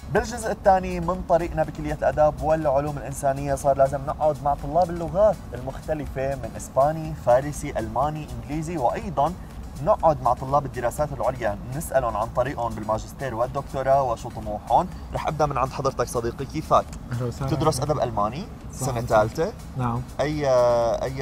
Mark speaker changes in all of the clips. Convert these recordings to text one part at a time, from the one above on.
Speaker 1: بالجزء الثاني من طريقنا بكلية الآداب والعلوم الإنسانية صار لازم نقعد مع طلاب اللغات المختلفة من إسباني، فارسي، ألماني، إنجليزي، وأيضا نقعد مع طلاب الدراسات العليا نسألهم عن طريقهم بالماجستير والدكتوراه وشو طموحهم. رح أبدأ من عند حضرتك صديقي، كيفك؟ تدرس أدب ألماني سنة ثالثة.
Speaker 2: نعم.
Speaker 1: أي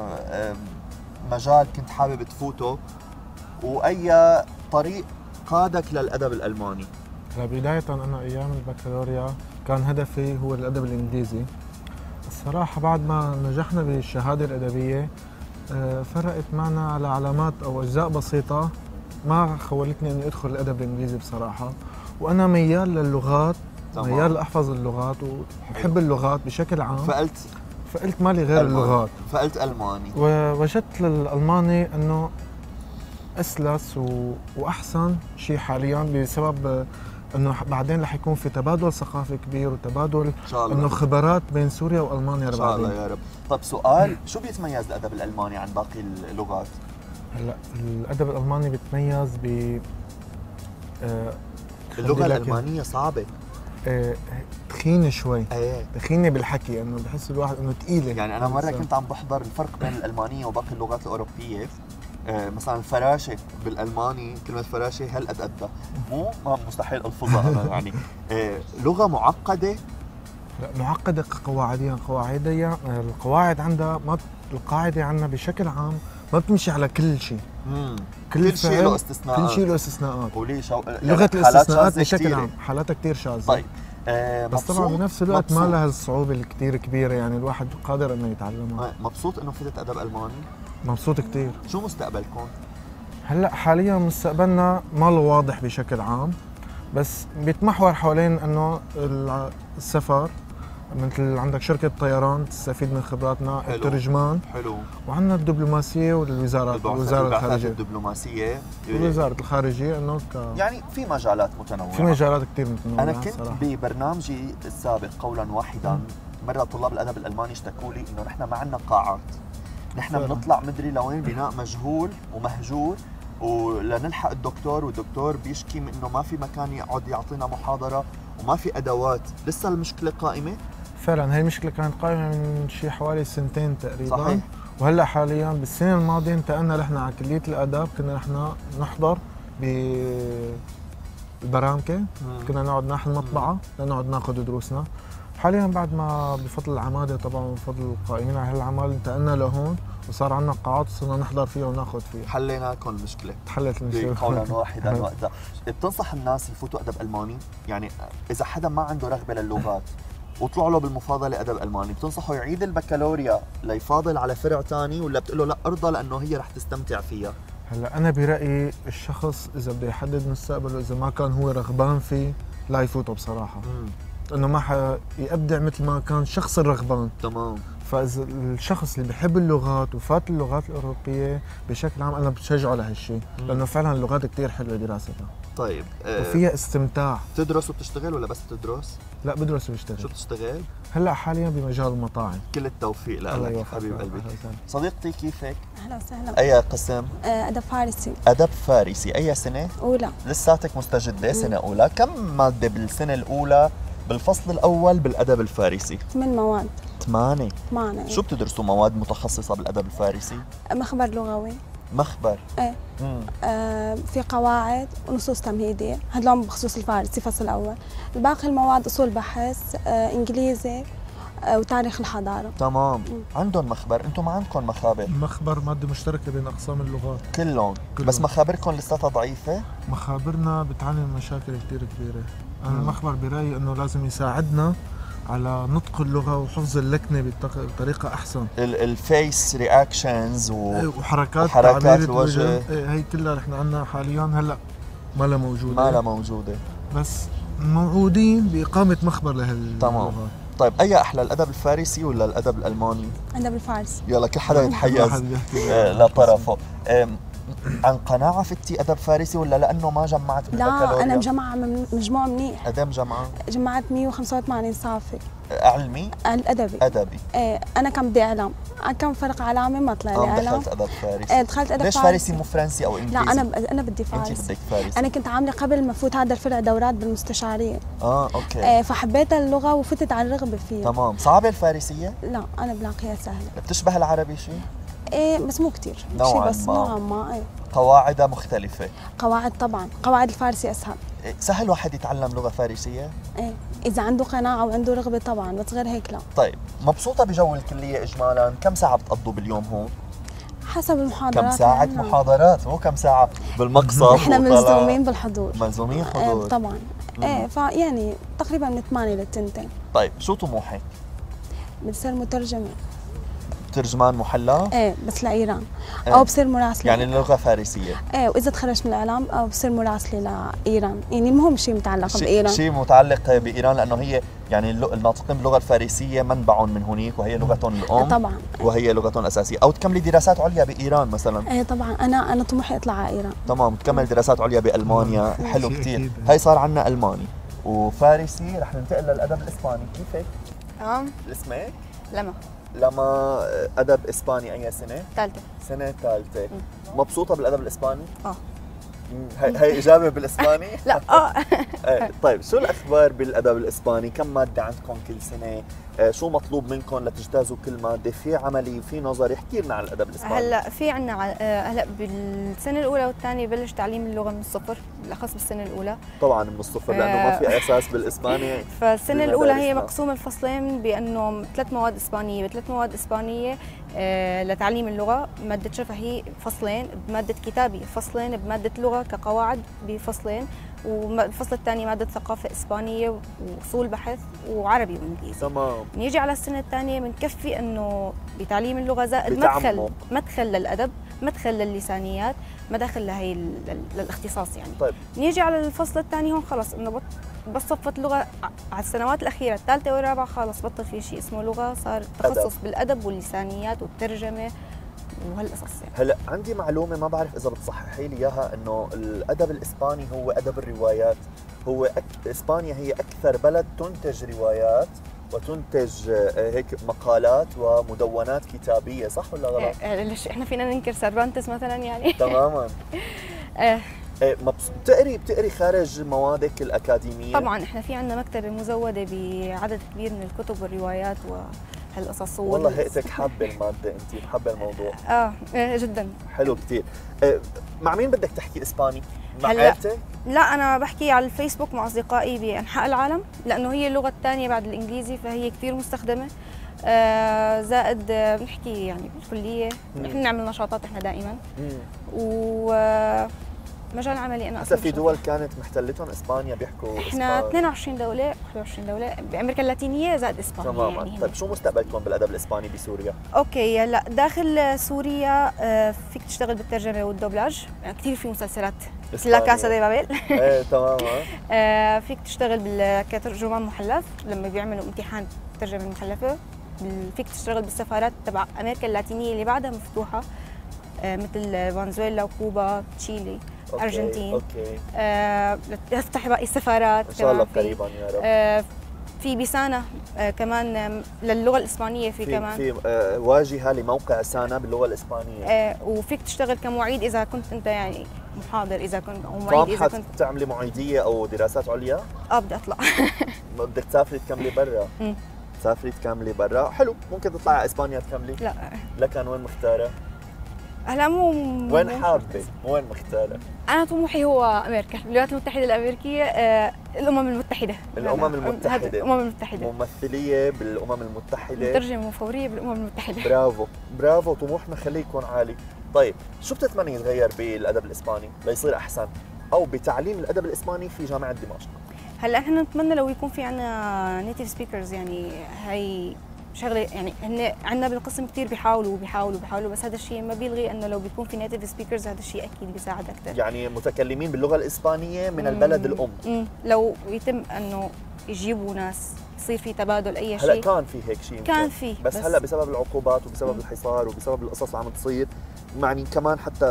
Speaker 1: مجال كنت حابب تفوته وأي طريق قادك للأدب الألماني؟
Speaker 2: بداية أنا أيام البكالوريا كان هدفي هو الأدب الإنجليزي. الصراحة بعد ما نجحنا بالشهادة الأدبية فرقت معنا على علامات أو أجزاء بسيطة ما خولتني أني أدخل الأدب الإنجليزي بصراحة. وأنا ميال للغات، ميال لأحفظ اللغات وبحب اللغات بشكل عام. فقلت مالي غير
Speaker 1: ألماني.
Speaker 2: اللغات،
Speaker 1: فقلت ألماني،
Speaker 2: ووجدت الألماني أنه أسلس وأحسن شيء حاليا بسبب انه بعدين رح يكون في تبادل ثقافي كبير وتبادل انه خبرات بين سوريا والمانيا.
Speaker 1: ان شاء الله يا رب. طب سؤال، شو بيتميز الادب الالماني عن باقي اللغات؟
Speaker 2: هلا الادب الالماني بيتميز ب
Speaker 1: اللغه الالمانيه صعبه،
Speaker 2: تخينه شوي.
Speaker 1: ايه
Speaker 2: تخينه بالحكي، انه بحس الواحد انه ثقيله.
Speaker 1: يعني انا مره كنت عم بحضر الفرق بين الالمانيه وباقي اللغات الاوروبيه. مثلا الفراشه بالالماني، كلمه فراشه هالقد قدها، مو مستحيل الفظها انا يعني. لغه معقده.
Speaker 2: لا معقده قواعديا القواعد عندها ما القاعده عندنا بشكل عام ما بتمشي على كل شيء.
Speaker 1: كل شيء له استثناءات.
Speaker 2: كل شيء له استثناءات.
Speaker 1: وليش
Speaker 2: لغه الاستثناءات بشكل عام حالاتها كثير شاذه.
Speaker 1: طيب
Speaker 2: بس طبعا بنفس الوقت ما لها الصعوبه الكثير كبيره، يعني الواحد قادر انه يتعلمها.
Speaker 1: مبسوط انه فتت ادب الماني؟
Speaker 2: مبسوط كثير.
Speaker 1: شو مستقبلكم؟
Speaker 2: هلا حاليا مستقبلنا ما له واضح بشكل عام، بس بيتمحور حوالين انه السفر، مثل عندك شركة طيران تستفيد من خبراتنا، الترجمان،
Speaker 1: حلو،
Speaker 2: وعندنا الدبلوماسية والوزارات، وزارة الخارجية،
Speaker 1: الدبلوماسية
Speaker 2: ووزارة الخارجية، انه
Speaker 1: يعني في مجالات متنوعة.
Speaker 2: في مجالات كثير متنوعة.
Speaker 1: أنا كنت صراحة ببرنامجي السابق قولا واحدا مرة طلاب الأدب الألماني اشتكوا لي إنه نحن ما عندنا قاعات، نحن بنطلع مدري لوين بناء مجهول ومهجور، ولنلحق الدكتور والدكتور بيشكي من إنه ما في مكان يقعد يعطينا محاضرة وما في أدوات. لسه المشكلة قائمة؟
Speaker 2: فعلا هي المشكلة كانت قائمة من شي حوالي سنتين تقريبا.
Speaker 1: صحيح.
Speaker 2: وهلا حاليا بالسنة الماضية انتقلنا نحن على كلية الآداب، كنا نحن نحضر بالبرامكة، كنا نقعد ناخذ مطبعة لنقعد ناخذ دروسنا. حاليا بعد ما بفضل العمادة طبعا وبفضل القائمين على هالعمل انتقلنا لهون وصار عندنا قاعات وصرنا نحضر فيها وناخذ فيها.
Speaker 1: حلينا لكم المشكلة.
Speaker 2: تحلت المشكلة
Speaker 1: قولا واحدا وقتها. بتنصح الناس يفوتوا أدب ألماني؟ يعني إذا حدا ما عنده رغبة للغات وطلع له بالمفاضله ادب الماني، بتنصحه يعيد البكالوريا ليفاضل على فرع ثاني، ولا بتقول له لا ارضى لانه هي رح تستمتع فيها؟
Speaker 2: هلا انا برايي الشخص اذا بده يحدد مستقبله اذا ما كان هو رغبان فيه لا يفوته بصراحه. انه ما حيبدع مثل ما كان الشخص الرغبان.
Speaker 1: تمام.
Speaker 2: فاذا الشخص اللي بحب اللغات وفات اللغات الاوروبيه بشكل عام انا بشجعه لهالشيء، لانه فعلا اللغات كثير حلوه دراستها.
Speaker 1: طيب
Speaker 2: وفيها استمتاع.
Speaker 1: بتدرس وبتشتغل ولا بس بتدرس؟
Speaker 2: لا بدرس وبشتغل.
Speaker 1: شو بتشتغل؟
Speaker 2: هلا حاليا بمجال المطاعم.
Speaker 1: كل التوفيق لك حبيب قلبي. صديقتي كيفك؟
Speaker 3: اهلا وسهلا.
Speaker 1: اي قسم؟
Speaker 3: ادب فارسي.
Speaker 1: ادب فارسي، اي سنه؟
Speaker 3: اولى.
Speaker 1: لساتك مستجده سنه اولى، كم ماده بالسنه الاولى بالفصل الاول بالادب الفارسي؟
Speaker 3: 8 مواد.
Speaker 1: 8.
Speaker 3: شو
Speaker 1: بتدرسوا مواد متخصصه بالادب الفارسي؟
Speaker 3: مخبر لغوي.
Speaker 1: مخبر؟
Speaker 3: ايه. في قواعد ونصوص تمهيديه، هدول بخصوص الفارسي فصل الاول. الباقي المواد اصول بحث، انجليزي، وتاريخ الحضاره.
Speaker 1: تمام. عندهم مخبر، انتم ما عندكم مخابر؟
Speaker 2: مخبر ماده مشتركه بين اقسام اللغات
Speaker 1: كلهم. بس مخابركم لساتها ضعيفه؟ مخابرنا
Speaker 2: بتعاني من مشاكل كثير كبيره. انا المخبر برايي انه لازم يساعدنا على نطق اللغه وحفظ اللكنه بطريقه احسن.
Speaker 1: الفيس رياكشنز
Speaker 2: وحركات
Speaker 1: الوجه،
Speaker 2: هي كلها نحن عندنا حاليا هلا ما لها موجوده. بس موعودين باقامه مخبر لهاللغات.
Speaker 1: تمام. طيب اي احلى، الادب الفارسي ولا الادب الالماني؟
Speaker 3: الادب الفارسي.
Speaker 1: يلا كل حدا يتحيز لطرفه. عن قناعه فتي ادب فارسي ولا لانه ما جمعت بالبكالوريا؟
Speaker 3: لا انا مجمعه مجموع منيح.
Speaker 1: قد ايه مجمعه؟
Speaker 3: جمعت 185 صافي.
Speaker 1: علمي؟
Speaker 3: الادبي.
Speaker 1: ادبي.
Speaker 3: ايه انا كان بدي اعلام، كم فرق علامه ما طلع لي اعلام.
Speaker 1: دخلت ادب فارسي.
Speaker 3: دخلت ادب
Speaker 1: ليش فارسي مو فرنسي او انجليزي؟
Speaker 3: لا انا بدي فارسي.
Speaker 1: انت بدك فارسي.
Speaker 3: انا كنت عامله قبل ما فوت هذا الفرع دورات بالمستشاريه.
Speaker 1: اوكي.
Speaker 3: فحبيت اللغه وفتت على الرغبه فيها.
Speaker 1: تمام. صعبه الفارسيه؟
Speaker 3: لا انا بلاقيها سهله.
Speaker 1: بتشبه العربي شيء؟
Speaker 3: ايه بس مو كثير،
Speaker 1: نوعا
Speaker 3: بس
Speaker 1: ما.
Speaker 3: نوعا ما. ايه
Speaker 1: قواعدها مختلفه.
Speaker 3: قواعد طبعا، قواعد الفارسي اسهل.
Speaker 1: سهل واحد يتعلم لغه فارسيه؟
Speaker 3: ايه اذا عنده قناعه وعنده رغبه طبعا، بس غير هيك لا.
Speaker 1: طيب مبسوطه بجو الكليه اجمالا؟ كم ساعه بتقضوا باليوم هون؟
Speaker 3: حسب المحاضرات.
Speaker 1: كم ساعة محاضرات مو كم ساعة بالمقصف.
Speaker 3: احنا ملزومين بالحضور.
Speaker 1: ملزومين حضور.
Speaker 3: طبعا. ايه فيعني تقريبا من 8 ل 2.
Speaker 1: طيب شو طموحك؟
Speaker 3: بدي صير مترجمة.
Speaker 1: ترجمان محلى؟
Speaker 3: ايه بس لإيران. او بصير مراسلة.
Speaker 1: يعني لغة فارسية.
Speaker 3: ايه واذا تخرجت من الاعلام او بصير مراسلة لإيران، يعني المهم شيء متعلق بإيران.
Speaker 1: شيء متعلق بإيران لأنه هي يعني الناطقين باللغة الفارسية منبعهم من هنيك وهي لغتهم الأم.
Speaker 3: طبعا.
Speaker 1: وهي لغتهم الأساسية، أو تكملي دراسات عليا بإيران مثلا.
Speaker 3: ايه طبعا انا طموحي اطلع على إيران.
Speaker 1: تمام، تكمل دراسات عليا بألمانيا. حلو كثير. هاي صار عندنا ألماني وفارسي، رح ننتقل للأدب الإسباني. كيفك؟
Speaker 4: تمام.
Speaker 1: اسمك؟
Speaker 4: لما
Speaker 1: أدب إسباني أي سنة؟
Speaker 4: ثالثة.
Speaker 1: سنة ثالثة. مبسوطة بالأدب الإسباني؟
Speaker 4: اه.
Speaker 1: هي إجابة بالإسباني؟
Speaker 4: لا
Speaker 1: طيب شو الأخبار بالأدب الإسباني؟ كم مادة عندكم كل سنة؟ شو مطلوب منكم لتجتازوا كل مادة؟ في عملي في نظري؟ احكي لنا عن الأدب الإسباني.
Speaker 4: هلا في عندنا هلا بالسنة الأولى والثانية بلش تعليم اللغة من الصفر، بالأخص بالسنة الأولى.
Speaker 1: طبعا من الصفر لأنه ما في أساس بالإسباني.
Speaker 4: فالسنة الأولى هي مقسومة الفصلين بأنه 3 مواد إسبانية، ب3 مواد إسبانية لتعليم اللغة، مادة شفهي فصلين، بمادة كتابي فصلين، بمادة لغة كقواعد بفصلين، والفصل الثاني مادة ثقافة إسبانية وأصول بحث وعربي وإنجليزي.
Speaker 1: تمام.
Speaker 4: نيجي على السنة الثانية بنكفي إنه بتعليم اللغة زائد مدخل للأدب، مدخل للسانيات، مداخل لهي للاختصاص يعني.
Speaker 1: طيب.
Speaker 4: نيجي على الفصل الثاني هون خلص إنه بس صفت لغة على السنوات الأخيرة الثالثة والرابعة خلص بطل في شيء اسمه لغة، صار تخصص بالأدب واللسانيات والترجمة وهالقصص يعني.
Speaker 1: هلا عندي معلومة ما بعرف إذا بتصححي لي إياها، إنه الأدب الإسباني هو أدب الروايات. هو إسبانيا هي أكثر بلد تنتج روايات وتنتج هيك مقالات ومدونات كتابية، صح ولا غلط؟
Speaker 4: ليش احنا فينا ننكر سيرفانتس مثلا يعني؟
Speaker 1: تماما. بتقري خارج موادك الأكاديمية؟
Speaker 4: طبعا احنا في عندنا مكتبة مزودة بعدد كبير من الكتب والروايات وهالقصص.
Speaker 1: والله هيئتك حابة المادة، انت حابة الموضوع.
Speaker 4: جدا.
Speaker 1: حلو كثير. مع مين بدك تحكي إسباني؟ مع
Speaker 4: هلا
Speaker 1: عائلتك؟
Speaker 4: لا انا بحكي على الفيسبوك مع اصدقائي بانحاء العالم، لانه هي اللغه الثانيه بعد الانجليزي فهي كثير مستخدمه. زائد بنحكي يعني بالكليه، نحن نعمل نشاطات احنا دائما. ومجال عملي انا
Speaker 1: هسه في دول كانت محتلتهم اسبانيا بيحكوا
Speaker 4: احنا 22 دوله 21 دوله بامريكا اللاتينيه زائد اسبانيا.
Speaker 1: تماما.
Speaker 4: يعني
Speaker 1: طيب شو مستقبلكم بالادب الاسباني بسوريا؟
Speaker 4: اوكي هلا داخل سوريا فيك تشتغل بالترجمه والدوبلاج، يعني كثير في مسلسلات لا كاسا دي بابيل.
Speaker 1: ايه تمام.
Speaker 4: فيك تشتغل كترجمان محلف لما بيعملوا امتحان الترجمه المحلفه. فيك تشتغل بالسفارات تبع امريكا اللاتينيه اللي بعدها مفتوحه، مثل فنزويلا وكوبا تشيلي ارجنتين.
Speaker 1: اوكي.
Speaker 4: تفتح باقي السفارات
Speaker 1: ان شاء الله قريبا يا رب.
Speaker 4: في بسانة كمان للغة الإسبانية، في كمان
Speaker 1: في واجهة لموقع سانا باللغة الإسبانية.
Speaker 4: وفيك تشتغل كمعيد إذا كنت أنت يعني محاضر، إذا كنت أو معيد إذا كنت
Speaker 1: تعملي معيدية أو دراسات عليا؟
Speaker 4: بدي أطلع.
Speaker 1: بدك تسافري تكملي برا؟ تسافري تكملي برا، حلو. ممكن تطلعي على إسبانيا تكملي؟
Speaker 4: لا.
Speaker 1: لكن وين مختارة؟
Speaker 4: هلا
Speaker 1: وين حابة؟ وين مختارة؟
Speaker 4: أنا طموحي هو أمريكا، الولايات المتحدة الأمريكية، الأمم المتحدة.
Speaker 1: الأمم المتحدة.
Speaker 4: الأمم المتحدة.
Speaker 1: ممثلية بالأمم المتحدة.
Speaker 4: مترجمة فورية بالأمم المتحدة.
Speaker 1: برافو برافو، طموحنا خليه يكون عالي. طيب شو بتتمنى يتغير بالأدب الإسباني ليصير أحسن، أو بتعليم الأدب الإسباني في جامعة دمشق؟
Speaker 4: هلا احنا نتمنى لو يكون في عندنا نيتيف سبيكرز، يعني هي شغله يعني هن عندنا بالقسم كثير بيحاولوا بس هذا الشيء ما بيلغي انه لو بيكون في نيتيف سبيكرز هذا الشيء اكيد بيساعد اكثر.
Speaker 1: يعني متكلمين باللغه الاسبانيه من البلد الام.
Speaker 4: لو يتم انه يجيبوا ناس، يصير في تبادل اي شيء.
Speaker 1: هلا كان في هيك شيء،
Speaker 4: كان في
Speaker 1: بس هلا بسبب العقوبات وبسبب الحصار وبسبب القصص اللي عم تصير، يعني كمان حتى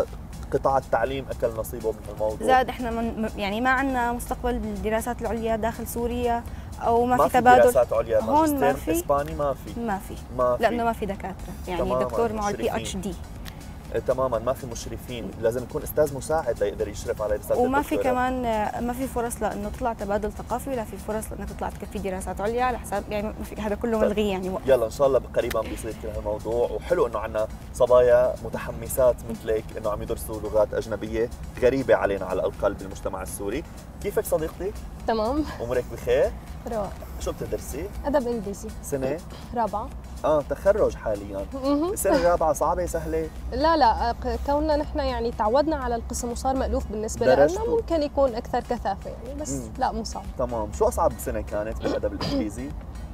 Speaker 1: قطاع التعليم اكل نصيبه من الموضوع؟
Speaker 4: زاد احنا يعني ما عندنا مستقبل بالدراسات العليا داخل سوريا، او ما في تبادل.
Speaker 1: دراسات عليا
Speaker 4: هون ما
Speaker 1: ماجستير
Speaker 4: في.
Speaker 1: اسباني ما في لانه
Speaker 4: ما في دكاتره، يعني
Speaker 1: تماماً
Speaker 4: دكتور معه البي
Speaker 1: مشرفين.
Speaker 4: اتش دي.
Speaker 1: تماما ما في مشرفين، لازم يكون استاذ مساعد ليقدر يشرف على رساله
Speaker 4: وما في
Speaker 1: الدكتوراه.
Speaker 4: كمان ما في فرص لانه تطلع تبادل ثقافي، ولا في فرص لانك تطلع تكفي دراسات عليا على حساب، يعني ما في، هذا كله ملغي يعني.
Speaker 1: يلا ان شاء الله قريبا بيصير كل هالموضوع، وحلو انه عندنا صبايا متحمسات مثلك انه عم يدرسوا لغات اجنبيه غريبه علينا على الاقل بالمجتمع السوري. كيفك صديقتي؟
Speaker 5: تمام.
Speaker 1: امورك بخير؟
Speaker 5: رائع.
Speaker 1: شو بتدرسي؟
Speaker 5: أدب إنجليزي.
Speaker 1: سنه؟
Speaker 5: رابعة.
Speaker 1: تخرج حاليا. السنه الرابعه صعبه سهله؟
Speaker 5: لا كوننا نحن يعني تعودنا على القسم وصار مألوف بالنسبة لنا، ممكن يكون أكثر كثافة يعني، بس لا مو صعب.
Speaker 1: تمام. شو أصعب سنة كانت بالأدب الإنجليزي؟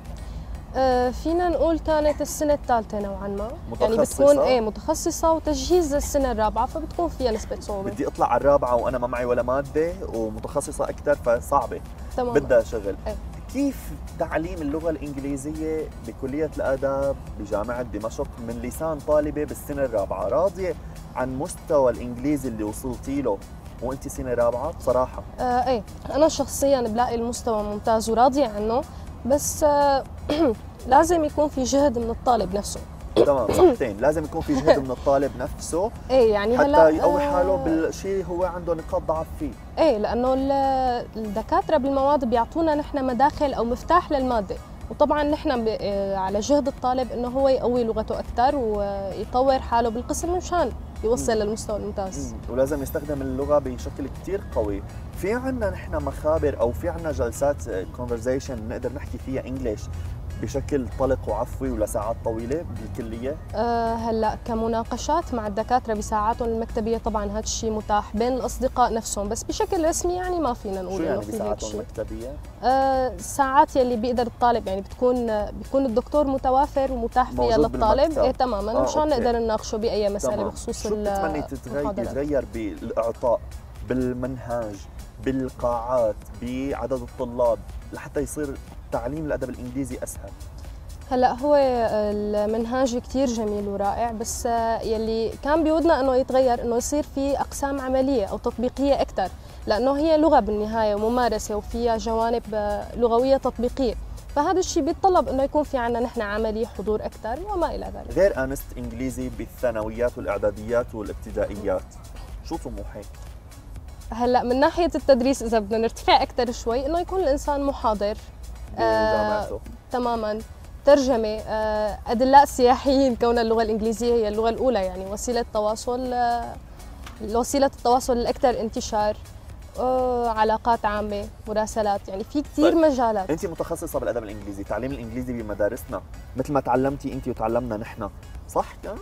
Speaker 5: فينا نقول كانت السنة الثالثة نوعا ما،
Speaker 1: متخصصة؟
Speaker 5: يعني بتكون متخصصة وتجهيز السنة الرابعة، فبتكون فيها نسبة صعوبة.
Speaker 1: بدي أطلع على الرابعة وأنا ما معي ولا مادة ومتخصصة أكثر، فصعبة.
Speaker 5: تمام.
Speaker 1: بدها شغل. كيف تعليم اللغة الإنجليزية بكلية الآداب بجامعة دمشق من لسان طالبة بالسنة الرابعة؟ راضية عن مستوى الإنجليزي اللي وصلتي له وأنت سنة رابعة بصراحة؟
Speaker 5: أنا شخصياً بلاقي المستوى ممتاز وراضية عنه، بس لازم يكون في جهد من الطالب نفسه.
Speaker 1: تمام، صحتين، لازم يكون في جهد من الطالب نفسه
Speaker 5: يعني
Speaker 1: حتى
Speaker 5: هلا
Speaker 1: يقوي حاله بالشيء هو عنده نقاط ضعف فيه.
Speaker 5: لانه الدكاتره بالمواد بيعطونا نحن مداخل او مفتاح للماده، وطبعا نحن على جهد الطالب انه هو يقوي لغته اكثر ويطور حاله بالقسم مشان يوصل للمستوى الممتاز.
Speaker 1: ولازم يستخدم اللغه بشكل كثير قوي. في عندنا نحن مخابر او في عندنا جلسات كونفرزيشن نقدر نحكي فيها انجلش بشكل طلق وعفوي ولساعات طويله بالكليه؟
Speaker 5: هلا كمناقشات مع الدكاتره بساعاتهم المكتبيه طبعا هذا الشيء متاح بين الاصدقاء نفسهم، بس بشكل رسمي يعني ما فينا نقول
Speaker 1: شو يعني
Speaker 5: في
Speaker 1: بساعاتهم المكتبيه؟
Speaker 5: الساعات يلي بيقدر الطالب يعني بيكون الدكتور متوافر ومتاح فيها للطالب تماما، مشان نقدر نناقشه باي مساله بخصوص
Speaker 1: شو بتتمني يتغير بالاعطاء، بالمنهاج، بالقاعات، بعدد الطلاب لحتى يصير تعليم الادب الانجليزي اسهل؟
Speaker 5: هلا هو المنهاج كثير جميل ورائع، بس يلي كان بودنا انه يتغير انه يصير في اقسام عمليه او تطبيقيه اكثر، لانه هي لغه بالنهايه وممارسه وفيها جوانب لغويه تطبيقيه، فهذا الشيء بيتطلب انه يكون في عندنا نحن عملي حضور اكثر وما الى ذلك.
Speaker 1: غير انست انجليزي بالثانويات والاعداديات والابتدائيات، شو طموحك؟
Speaker 5: هلا من ناحيه التدريس اذا بدنا نرتفع اكثر شوي انه يكون الانسان محاضر
Speaker 1: بجامعته.
Speaker 5: تماما. ترجمه، ادلاء سياحيين، كون اللغه الانجليزيه هي اللغه الاولى يعني وسيله التواصل الاكثر انتشار، علاقات عامه، مراسلات، يعني في كثير مجالات.
Speaker 1: انت متخصصه بالادب الانجليزي، تعليم الانجليزي بمدارسنا مثل ما تعلمتي انت وتعلمنا نحن، صح كان؟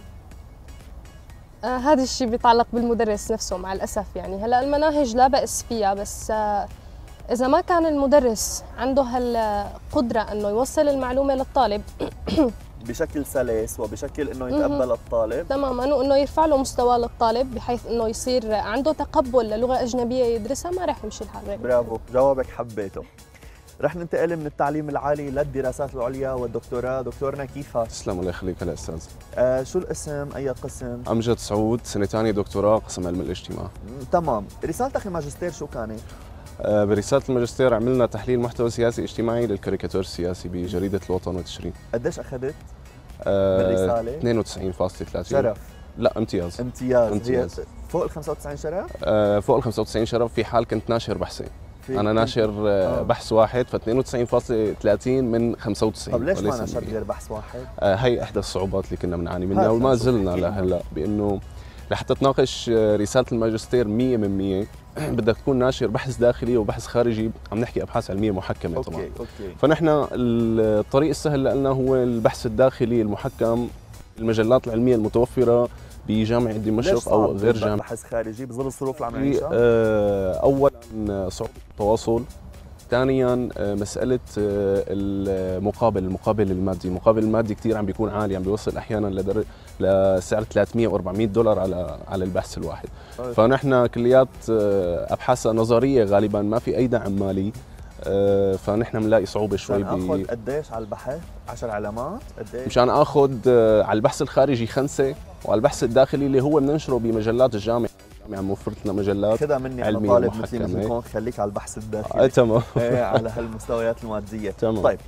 Speaker 5: هذا الشيء بيتعلق بالمدرس نفسه مع الاسف، يعني هلا المناهج لا بأس فيها، بس إذا ما كان المدرس عنده هالقدرة إنه يوصل المعلومة للطالب
Speaker 1: بشكل سلس وبشكل إنه يتقبل الطالب
Speaker 5: تماماً، وإنه يرفع له مستواه للطالب بحيث إنه يصير عنده تقبل للغة أجنبية يدرسها، ما راح يمشي الحال.
Speaker 1: برافو، جوابك حبيته. رح ننتقل من التعليم العالي للدراسات العليا والدكتوراه. دكتورنا كيفك؟
Speaker 6: تسلم الله يخليك. هلا استاذ.
Speaker 1: شو الاسم؟ اي قسم؟
Speaker 6: امجد سعود، سنه ثانيه دكتوراه قسم علم الاجتماع.
Speaker 1: تمام. رسالتك الماجستير شو كانت؟
Speaker 6: برساله الماجستير عملنا تحليل محتوى سياسي اجتماعي للكاريكاتور السياسي بجريده الوطن وتشرين.
Speaker 1: قديش اخذت؟ بالرساله
Speaker 6: 92.30.
Speaker 1: شرف؟
Speaker 6: لا امتياز.
Speaker 1: امتياز. فوق ال 95 شرف؟
Speaker 6: فوق ال 95 شرف، في حال كنت ناشر بحثين. انا ناشر بحث واحد، ف 92.30 من 95.
Speaker 1: طب ليش ما نشرت غير بحث واحد؟
Speaker 6: هي احدى الصعوبات اللي كنا بنعاني منها وما زلنا لهلا، بانه لحتى تناقش رساله الماجستير 100 من 100 بدك تكون ناشر بحث داخلي وبحث خارجي، عم نحكي ابحاث علميه محكمه طبعا.
Speaker 1: أوكي.
Speaker 6: فنحن الطريق السهل لنا هو البحث الداخلي المحكم، المجلات العلميه المتوفره بجامعه دمشق او غير جامعه.
Speaker 1: بحث خارجي بظل الظروف اللي عم نعيشها؟
Speaker 6: اولا صعوبه التواصل، ثانيا مساله المقابل المادي. المقابل المادي كثير عم بيكون عالي، عم بيوصل احيانا لسعر 300 و400 دولار على البحث الواحد. فنحن كليات ابحاثها نظريه غالبا، ما في اي دعم مالي، فنحن بنلاقي صعوبه شوي.
Speaker 1: اخذ قديش على البحث؟ 10 علامات؟ قديش؟
Speaker 6: مشان اخذ على البحث الخارجي 5، وعلى البحث الداخلي اللي هو بننشره بمجلات الجامعه عم وفرت لنا مجلات
Speaker 1: خدها مني على
Speaker 6: علمية
Speaker 1: طالب مثلي
Speaker 6: محكمة.
Speaker 1: مثلكم، خليك على البحث الداخلي.
Speaker 6: تمام.
Speaker 1: على هالمستويات الماديه.
Speaker 6: تمام.
Speaker 1: طيب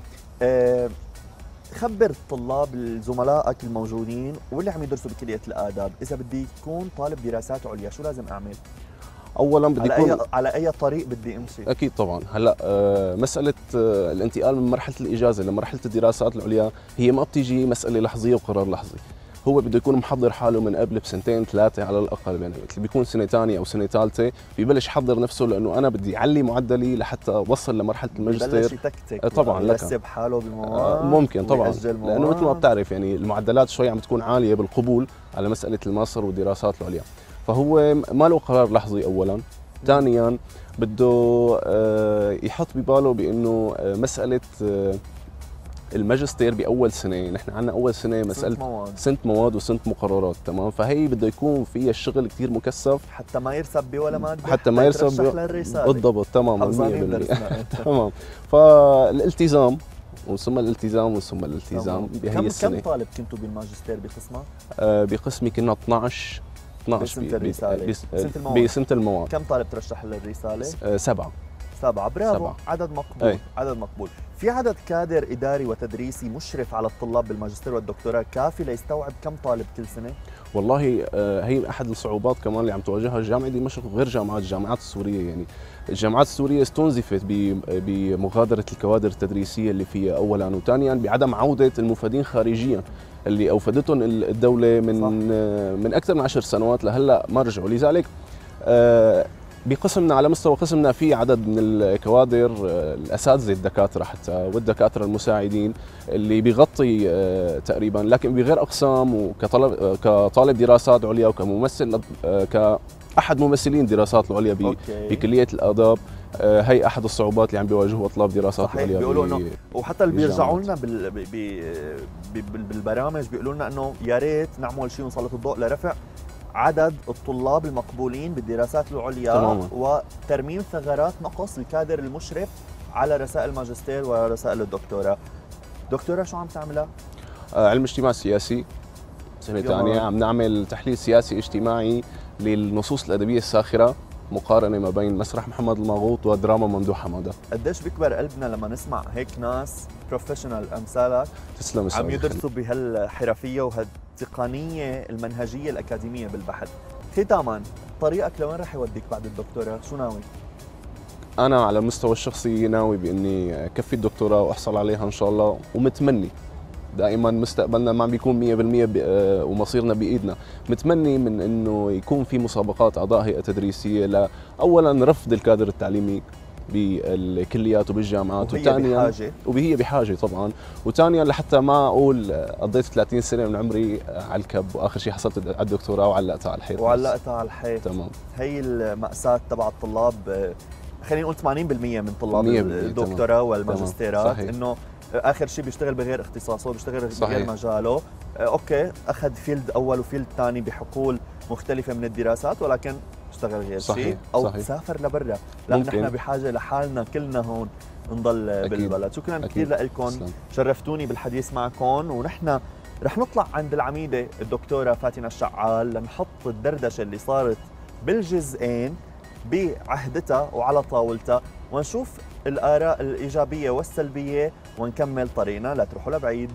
Speaker 1: خبر الطلاب زملائك الموجودين واللي عم يدرسوا بكليه الاداب، اذا بدي يكون طالب دراسات عليا شو لازم اعمل؟
Speaker 6: اولا بدي يكون
Speaker 1: على اي طريق بدي امشي؟
Speaker 6: اكيد طبعا. هلا مساله الانتقال من مرحله الاجازه لمرحله الدراسات العليا هي ما بتيجي مساله لحظيه وقرار لحظي. هو بده يكون محضر حاله من قبل بسنتين ثلاثه على الاقل، يعني اللي بيكون سنه ثانيه او سنه ثالثه بيبلش يحضر نفسه لانه انا بدي اعلي معدلي لحتى اوصل لمرحله الماجستير.
Speaker 1: بلش يتكتك
Speaker 6: طبعا لك
Speaker 1: يرسب حاله بمواد
Speaker 6: ممكن طبعا،
Speaker 1: ويأجل مواد.
Speaker 6: لانه مثل ما بتعرف يعني المعدلات شوي عم تكون عاليه بالقبول على مساله الماستر والدراسات العليا، فهو ما له قرار لحظي اولا. ثانيا بده يحط بباله بانه مساله الماجستير باول سنه، نحن عندنا اول سنه مساله سنه مواد وسنه مقررات، تمام؟ فهي بده يكون فيها الشغل كثير مكثف
Speaker 1: حتى ما يرسب بولا ماده،
Speaker 6: حتى ما يرسب
Speaker 1: بالضبط.
Speaker 6: تماما 100%. تمام. فالالتزام ثم الالتزام وثم الالتزام بهي السنه.
Speaker 1: كم طالب كنتوا بالماجستير بقسمك؟
Speaker 6: بقسمي كنا 12
Speaker 1: بسنة الرسالة.
Speaker 6: بسنة المواد.
Speaker 1: كم طالب ترشح للرسالة؟
Speaker 6: 7.
Speaker 1: برافو.
Speaker 6: 7.
Speaker 1: عدد مقبول. عدد مقبول. في عدد كادر إداري وتدريسي مشرف على الطلاب بالماجستير والدكتوراه كافي ليستوعب كم طالب كل سنة؟
Speaker 6: والله هي أحد الصعوبات كمان اللي عم تواجهها جامعة دمشق وغير الجامعات السورية. يعني الجامعات السورية استنزفت بمغادرة الكوادر التدريسية اللي فيها أولا، وثانيا بعدم عودة المفيدين خارجيا اللي أوفدتهم الدولة من أكثر من 10 سنوات لهلا ما رجعوا. لذلك بقسمنا على مستوى قسمنا في عدد من الكوادر الاساتذه الدكاتره حتى والدكاتره المساعدين اللي بيغطي تقريبا، لكن بغير اقسام كطالب دراسات عليا وكممثل كاحد ممثلين دراسات العليا بكليه الاداب. هي احد الصعوبات اللي عم بيواجهوها طلاب دراسات العليا.
Speaker 1: بيقولوا انه وحتى اللي بيرجعوا لنا بالبرامج بيقولوا لنا انه يا ريت نعمل شيء ونسلط الضوء لرفع عدد الطلاب المقبولين بالدراسات العليا تماما، وترميم ثغرات نقص الكادر المشرف على رسائل الماجستير ورسائل الدكتوراه. دكتوراه شو عم تعملها؟
Speaker 6: علم اجتماع سياسي سنة ثانية. عم نعمل تحليل سياسي اجتماعي للنصوص الأدبية الساخرة، مقارنة ما بين مسرح محمد الماغوط ودراما ممدوح حمادة. قديش
Speaker 1: بيكبر قلبنا لما نسمع هيك ناس بروفيشنال أمثالك
Speaker 6: تسلم
Speaker 1: عم يدرسوا بهالحرفية وهالتقنية المنهجية الأكاديمية بالبحث. ختاما، طريقك لوين رح يوديك بعد الدكتوراه؟ شو ناوي؟
Speaker 6: أنا على المستوى الشخصي ناوي بإني أكفي الدكتوراه وأحصل عليها إن شاء الله، ومتمني دائما مستقبلنا ما بيكون 100% ومصيرنا بايدنا. متمني من انه يكون في مسابقات اعضاء هيئه تدريسيه اولا رفض الكادر التعليمي بالكليات وبالجامعات، وثانيا وهي بحاجه طبعا، وثانيا لحتى ما اقول قضيت 30 سنه من عمري على الكب واخر شيء حصلت على الدكتوراه وعلقتها على الحيط. تمام.
Speaker 1: هي المأساة تبع الطلاب، خلينا نقول 80% من طلاب الدكتوراه والماجستيرات، انه اخر شيء بيشتغل بغير اختصاصه، بيشتغل بغير مجاله. اوكي، اخذ فيلد اول وفيلد ثاني بحقول مختلفه من الدراسات، ولكن اشتغل غير شيء او سافر لبرا. لا، نحن بحاجه لحالنا كلنا هون نضل بالبلد. شكرا كثير لكم، شرفتوني بالحديث معكم، ونحن رح نطلع عند العميده الدكتوره فاتنة الشعال لنحط الدردشه اللي صارت بالجزئين بعهدتها وعلى طاولتها، ونشوف الآراء الإيجابية والسلبية، ونكمل طريقنا. لا تروحوا لبعيد.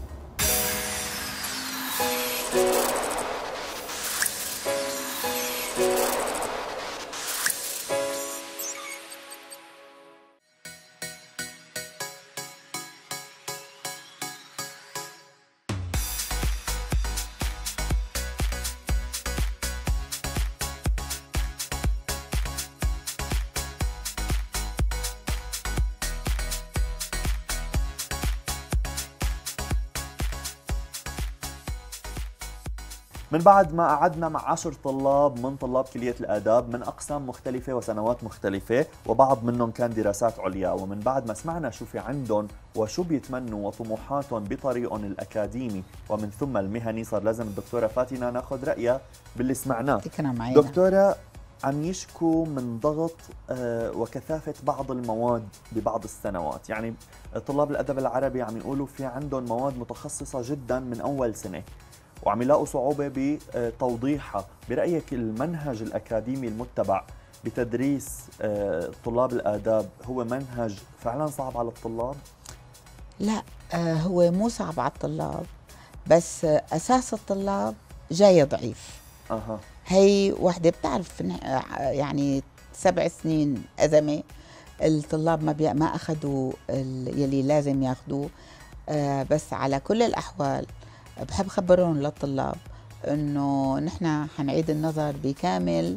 Speaker 1: من بعد ما قعدنا مع 10 طلاب من طلاب كلية الآداب من أقسام مختلفة وسنوات مختلفة، وبعض منهم كان دراسات عليا، ومن بعد ما سمعنا شو في عندهم وشو بيتمنوا وطموحاتهم بطريقهم الأكاديمي ومن ثم المهني، صار لازم الدكتورة فاتنة ناخذ رأيها باللي سمعناه. دكتورة، عم يشكوا من ضغط وكثافة بعض المواد ببعض السنوات، يعني طلاب الأدب العربي عم يقولوا في عندهم مواد متخصصة جدا من أول سنة، وعم يلاقوا صعوبة بتوضيحها. برأيك المنهج الأكاديمي المتبع بتدريس طلاب الآداب هو منهج فعلا صعب على الطلاب؟
Speaker 7: لا، هو مو صعب على الطلاب، بس أساس الطلاب جاي ضعيف. هي وحدة بتعرف يعني 7 سنين أزمة، الطلاب ما أخذوا يلي لازم ياخذوه. بس على كل الأحوال بحب خبرهم للطلاب انه نحن حنعيد النظر بكامل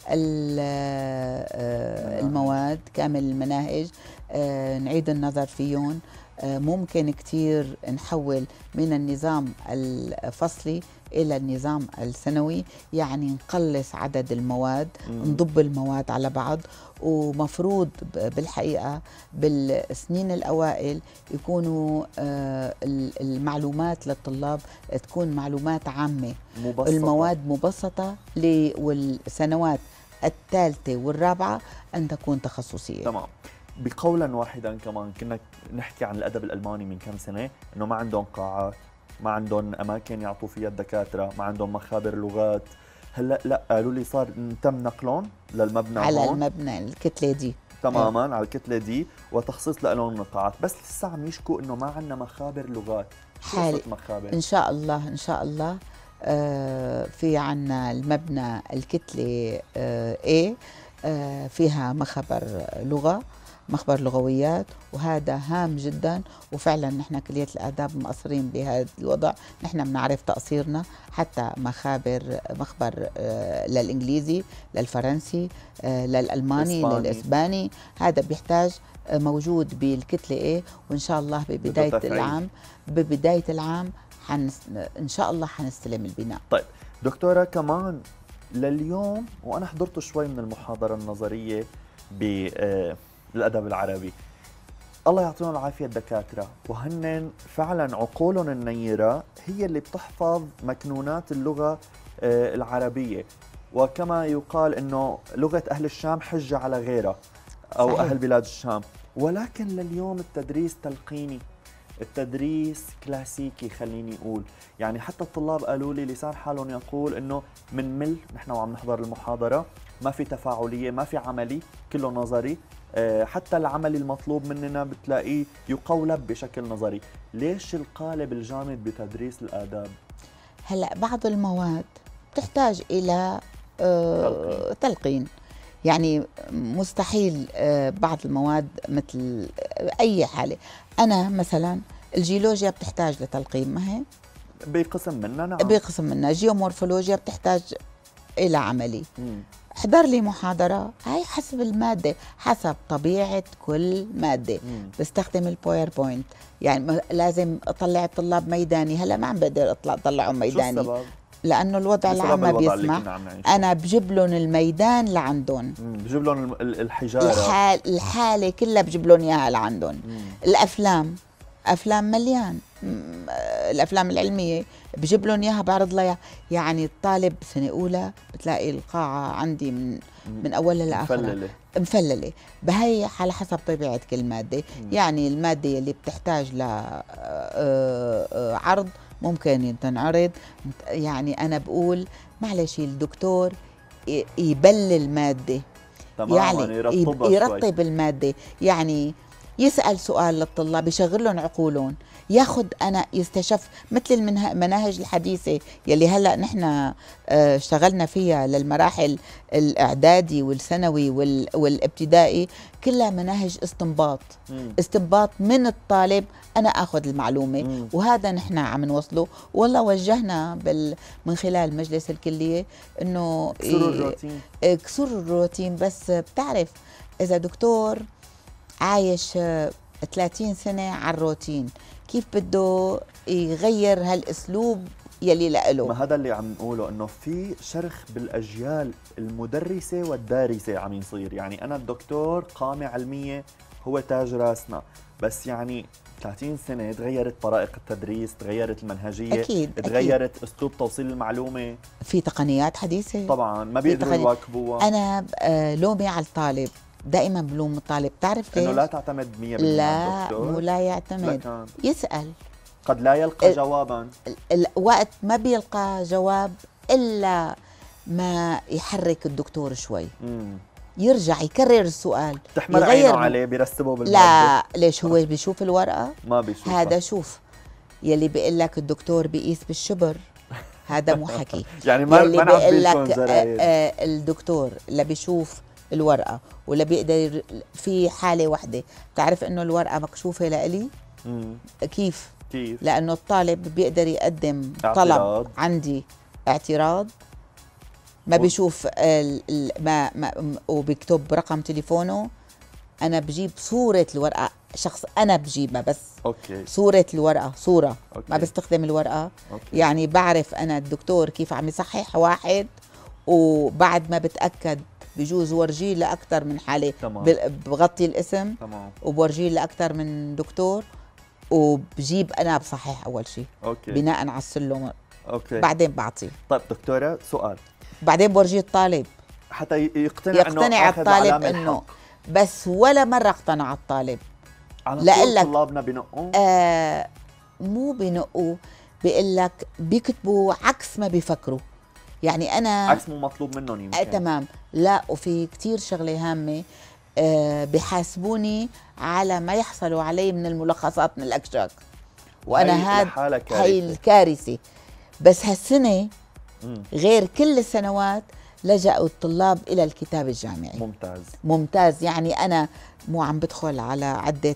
Speaker 7: المواد، كامل المناهج، نعيد النظر فيهم. ممكن كتير نحول من النظام الفصلي إلى النظام السنوي، يعني نقلص عدد المواد، نضب المواد على بعض. ومفروض بالحقيقة بالسنين الأوائل يكونوا المعلومات للطلاب تكون معلومات عامة مبسطة. المواد مبسطة، والسنوات الثالثة والرابعة أن تكون تخصصية.
Speaker 1: تمام. بقولا واحدا كمان كنا نحكي عن الأدب الألماني من كم سنة إنه ما عندهم قاعات، ما عندهم أماكن يعطوا فيها الدكاترة، ما عندهم مخابر لغات. هلا لا، قالوا لي صار تم نقلهم للمبنى
Speaker 7: على
Speaker 1: هون.
Speaker 7: المبنى الكتلة دي
Speaker 1: تماما على الكتلة دي، وتخصيص لهم القاعات، بس لسه عم يشكوا إنه ما عندنا مخابر لغات.
Speaker 7: حالي
Speaker 1: مخابر؟
Speaker 7: إن شاء الله إن شاء الله. في عنا المبنى الكتلة A، فيها مخبر لغويات، وهذا هام جدا. وفعلا نحن كلية الآداب مقصرين بهذا الوضع، نحن بنعرف تقصيرنا. حتى مخبر للإنجليزي، للفرنسي، للألماني، للإسباني، هذا بيحتاج موجود بالكتلة A. وإن شاء الله ببداية العام إن شاء الله حنستلم البناء.
Speaker 1: طيب دكتورة، كمان لليوم وأنا حضرت شوي من المحاضرة النظرية بالأدب العربي، الله يعطيهم العافية الدكاترة، وهن فعلا عقولهم النيرة هي اللي بتحفظ مكنونات اللغة العربية. وكما يقال إنه لغة أهل الشام حجة على غيرها أو صحيح. أهل بلاد الشام. ولكن لليوم التدريس تلقيني، التدريس كلاسيكي خليني أقول. يعني حتى الطلاب قالوا لي لسان حالهم يقول إنه منمل نحن وعم نحضر المحاضرة، ما في تفاعلية، ما في عملي، كله نظري. حتى العمل المطلوب مننا بتلاقيه يقولب بشكل نظري. ليش القالب الجامد بتدريس الآداب؟
Speaker 7: هلأ بعض المواد تحتاج إلى تلقين. يعني مستحيل بعض المواد مثل أي حالة. أنا مثلا الجيولوجيا بتحتاج لتلقين، ما هي؟
Speaker 1: بقسم منها نعم.
Speaker 7: بقسم منها. جيومورفولوجيا بتحتاج إلى عملي. احضر لي محاضرة، هاي حسب المادة، حسب طبيعة كل مادة. بستخدم الباوربوينت، يعني لازم أطلع الطلاب ميداني. هلا ما عم بقدر أطلعهم ميداني. شو السبب؟ لأنه الوضع العام ما بيسمح. أنا بجيب لهم الميدان لعندهم،
Speaker 1: بجيب لهم الحجارة،
Speaker 7: الحالة كلها بجيب لهم إياها لعندهم. أفلام مليان، الأفلام العلمية بجيب لهم إياها، بعرض لها. يعني الطالب سنة أولى بتلاقي القاعة عندي من أولها لآخرها مفللة. بهي على حسب طبيعة كل مادة. يعني المادة اللي بتحتاج لعرض ممكن تنعرض. يعني أنا بقول معلش الدكتور يبلل مادة، يعني يرطب المادة. يعني يسأل سؤال للطلاب، يشغل لهم عقولهم، ياخذ أنا يستشف مثل المناهج الحديثة يلي هلأ نحن اشتغلنا فيها للمراحل الإعدادي والثانوي والابتدائي، كلها مناهج استنباط من الطالب. أنا أخذ المعلومة، وهذا نحن عم نوصله. والله وجهنا من خلال مجلس الكلية إنه كسور الروتين. بس بتعرف إذا دكتور عايش 30 سنة على الروتين، كيف بده يغير هالاسلوب يلي لإله؟
Speaker 1: ما هذا اللي عم نقوله، انه في شرخ بالاجيال المدرسه والدارسه عم يصير. يعني انا الدكتور قامه علميه هو تاج راسنا، بس يعني 30 سنه تغيرت طرائق التدريس، تغيرت المنهجيه،
Speaker 7: أكيد
Speaker 1: تغيرت
Speaker 7: أكيد.
Speaker 1: اسلوب توصيل المعلومه،
Speaker 7: في تقنيات حديثه
Speaker 1: طبعا ما بيقدروا يواكبوها.
Speaker 7: انا لومي على الطالب، دائما بلوم الطالب. بتعرف ليش؟
Speaker 1: انه لا تعتمد 100%
Speaker 7: لا، مو لا يعتمد، يسأل
Speaker 1: قد لا يلقى جوابا.
Speaker 7: الوقت ما بيلقى جواب إلا ما يحرك الدكتور شوي. يرجع يكرر السؤال،
Speaker 1: تحمر عينه عليه بيرسبه بالمادة.
Speaker 7: لا ليش هو بيشوف الورقة؟
Speaker 1: ما بيشوف.
Speaker 7: هذا شوف يلي بيقول لك الدكتور بيقيس بالشبر هذا مو حكي.
Speaker 1: يعني ما
Speaker 7: بيقول لك الدكتور اللي بيشوف الورقة ولا بيقدر في حالة واحدة بتعرف انه الورقة مكشوفة لإلي؟ كيف؟ لأنه الطالب بيقدر يقدم طلب عندي اعتراض، ما بيشوف ما وبيكتب رقم تليفونه، أنا بجيب صورة الورقة، شخص أنا بجيبها بس.
Speaker 1: أوكي.
Speaker 7: صورة الورقة، صورة.
Speaker 1: أوكي.
Speaker 7: ما بستخدم الورقة. أوكي. يعني بعرف أنا الدكتور كيف عم يصحح واحد، وبعد ما بتأكد بجوز ورجيه لأكثر من حالة. بغطي الاسم.
Speaker 1: تمام.
Speaker 7: وبورجيه لأكثر من دكتور، وبجيب أنا بصحح أول شيء.
Speaker 1: أوكي.
Speaker 7: بناء على السلم.
Speaker 1: أوكي.
Speaker 7: بعدين بعطيه.
Speaker 1: طيب دكتورة سؤال،
Speaker 7: بعدين بورجيه الطالب
Speaker 1: حتى يقتنع
Speaker 7: الطالب انه بس ولا مره اقتنع الطالب.
Speaker 1: على طول طلابنا بنقوا؟
Speaker 7: مو بنقوا، بيقول لك بيكتبوا عكس ما بيفكروا. يعني انا
Speaker 1: عكس مو مطلوب منهم يمكن.
Speaker 7: تمام. لا، وفي كتير شغله هامه بحاسبوني على ما يحصلوا عليه من الملخصات من الاكشاك، وانا هاي الكارثه. بس هالسنه غير كل السنوات لجأوا الطلاب إلى الكتاب الجامعي.
Speaker 1: ممتاز.
Speaker 7: ممتاز. يعني أنا مو عم بدخل على عدة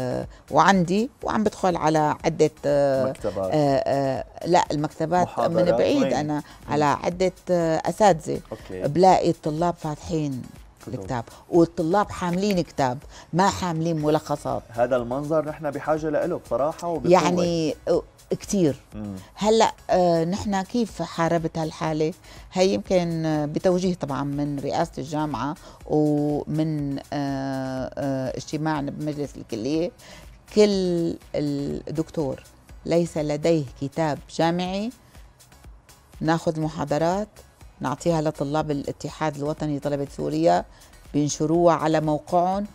Speaker 7: وعم بدخل على عدة
Speaker 1: مكتبات.
Speaker 7: لا، المكتبات من بعيد. أنا على عدة أساتذة بلاقي الطلاب فاتحين الكتاب، والطلاب حاملين كتاب، ما حاملين ملخصات.
Speaker 1: هذا المنظر نحن بحاجة له بصراحة
Speaker 7: يعني كتير. هلا نحن كيف حاربت هالحاله؟ هي يمكن بتوجيه طبعا من رئاسه الجامعه ومن اجتماعنا بمجلس الكليه. كل الدكتور ليس لديه كتاب جامعي ناخذ محاضرات نعطيها لطلاب الاتحاد الوطني لطلبه سوريا، بينشروها على موقعهم،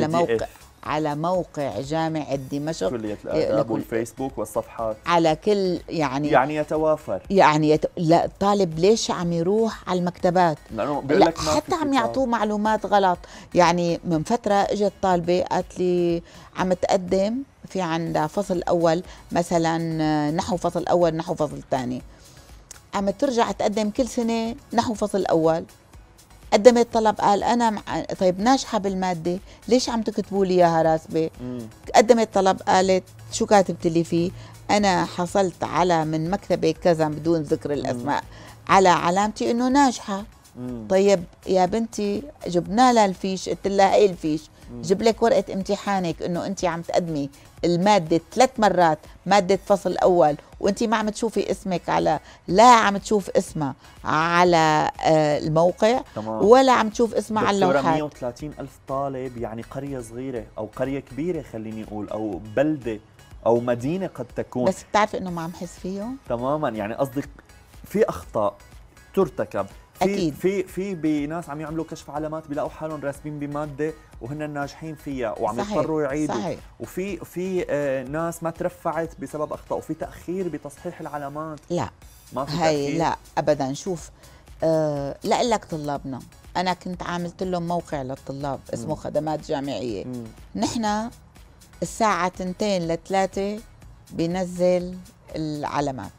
Speaker 7: على موقع جامعة دمشق،
Speaker 1: كلية الآداب والفيسبوك والصفحات،
Speaker 7: على كل يعني
Speaker 1: يتوافر.
Speaker 7: لا، الطالب ليش عم يروح على المكتبات؟
Speaker 1: لأنه بيقول لك
Speaker 7: حتى عم يعطوه معلومات غلط. يعني من فترة اجت طالبة قالت لي عم تقدم في عندها فصل أول مثلا نحو فصل أول نحو فصل ثاني، عم ترجع تقدم كل سنة نحو فصل أول. قدمت طلب قال أنا طيب ناجحة بالمادة، ليش عم تكتبوا لي إياها راسبة؟ قدمت طلب قالت شو كاتبت لي فيه؟ أنا حصلت على من مكتبة كذا بدون ذكر الأسماء على علامتي إنه ناجحة. طيب يا بنتي جبنا لها الفيش، قلت لها إيه الفيش؟ جيب لك ورقة امتحانك إنه أنت عم تقدمي المادة 3 مرات، مادة فصل أول، وأنت ما عم تشوفي اسمك لا عم تشوف اسمها على الموقع.
Speaker 1: تمام.
Speaker 7: ولا عم تشوف اسمها على اللوحات.
Speaker 1: 130,000 طالب، يعني قرية صغيرة أو قرية كبيرة خليني أقول، أو بلدة أو مدينة قد تكون.
Speaker 7: بس بتعرف إنه ما عم حس فيهم؟
Speaker 1: تماما. يعني قصدي في أخطاء ترتكب.
Speaker 7: أكيد.
Speaker 1: في بناس عم يعملوا كشف علامات بيلاقوا حالهم راسمين بماده وهن ناجحين فيها وعم يضطروا يعيدوا.
Speaker 7: صحيح.
Speaker 1: وفي ناس ما ترفعت بسبب اخطاء، وفي تاخير بتصحيح العلامات.
Speaker 7: لا،
Speaker 1: ما في تأخير.
Speaker 7: لا ابدا. شوف لا لك طلابنا، انا كنت عاملت لهم موقع للطلاب اسمه خدمات جامعيه. نحن الساعه 2 ل 3 بنزل العلامات.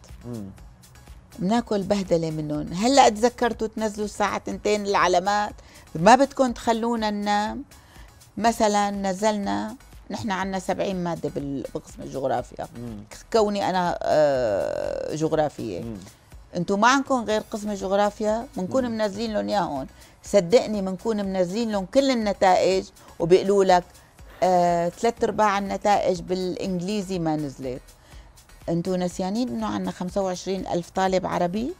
Speaker 7: بناكل بهدله منهم. هلا تذكرتوا تنزلوا الساعه 2 العلامات، ما بدكم تخلونا ننام. مثلا نزلنا نحن عندنا 70 ماده بقسم الجغرافيا، كوني انا جغرافيه. انتم ما عندكم غير قسم الجغرافيا، بنكون منزلين لهم اياهم. صدقني بنكون منزلين لهم كل النتائج وبيقولوا لك 3/4 النتائج بالانجليزي ما نزلت. انتوا نسيانين انه عندنا 25,000 طالب عربي؟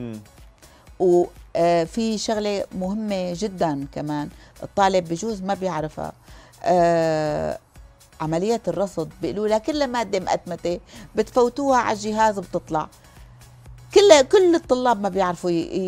Speaker 7: وفي شغله مهمه جدا كمان الطالب بجوز ما بيعرفها. عمليه الرصد بيقولوا لها كل ماده مقتمته بتفوتوها على الجهاز بتطلع. كل الطلاب ما بيعرفوا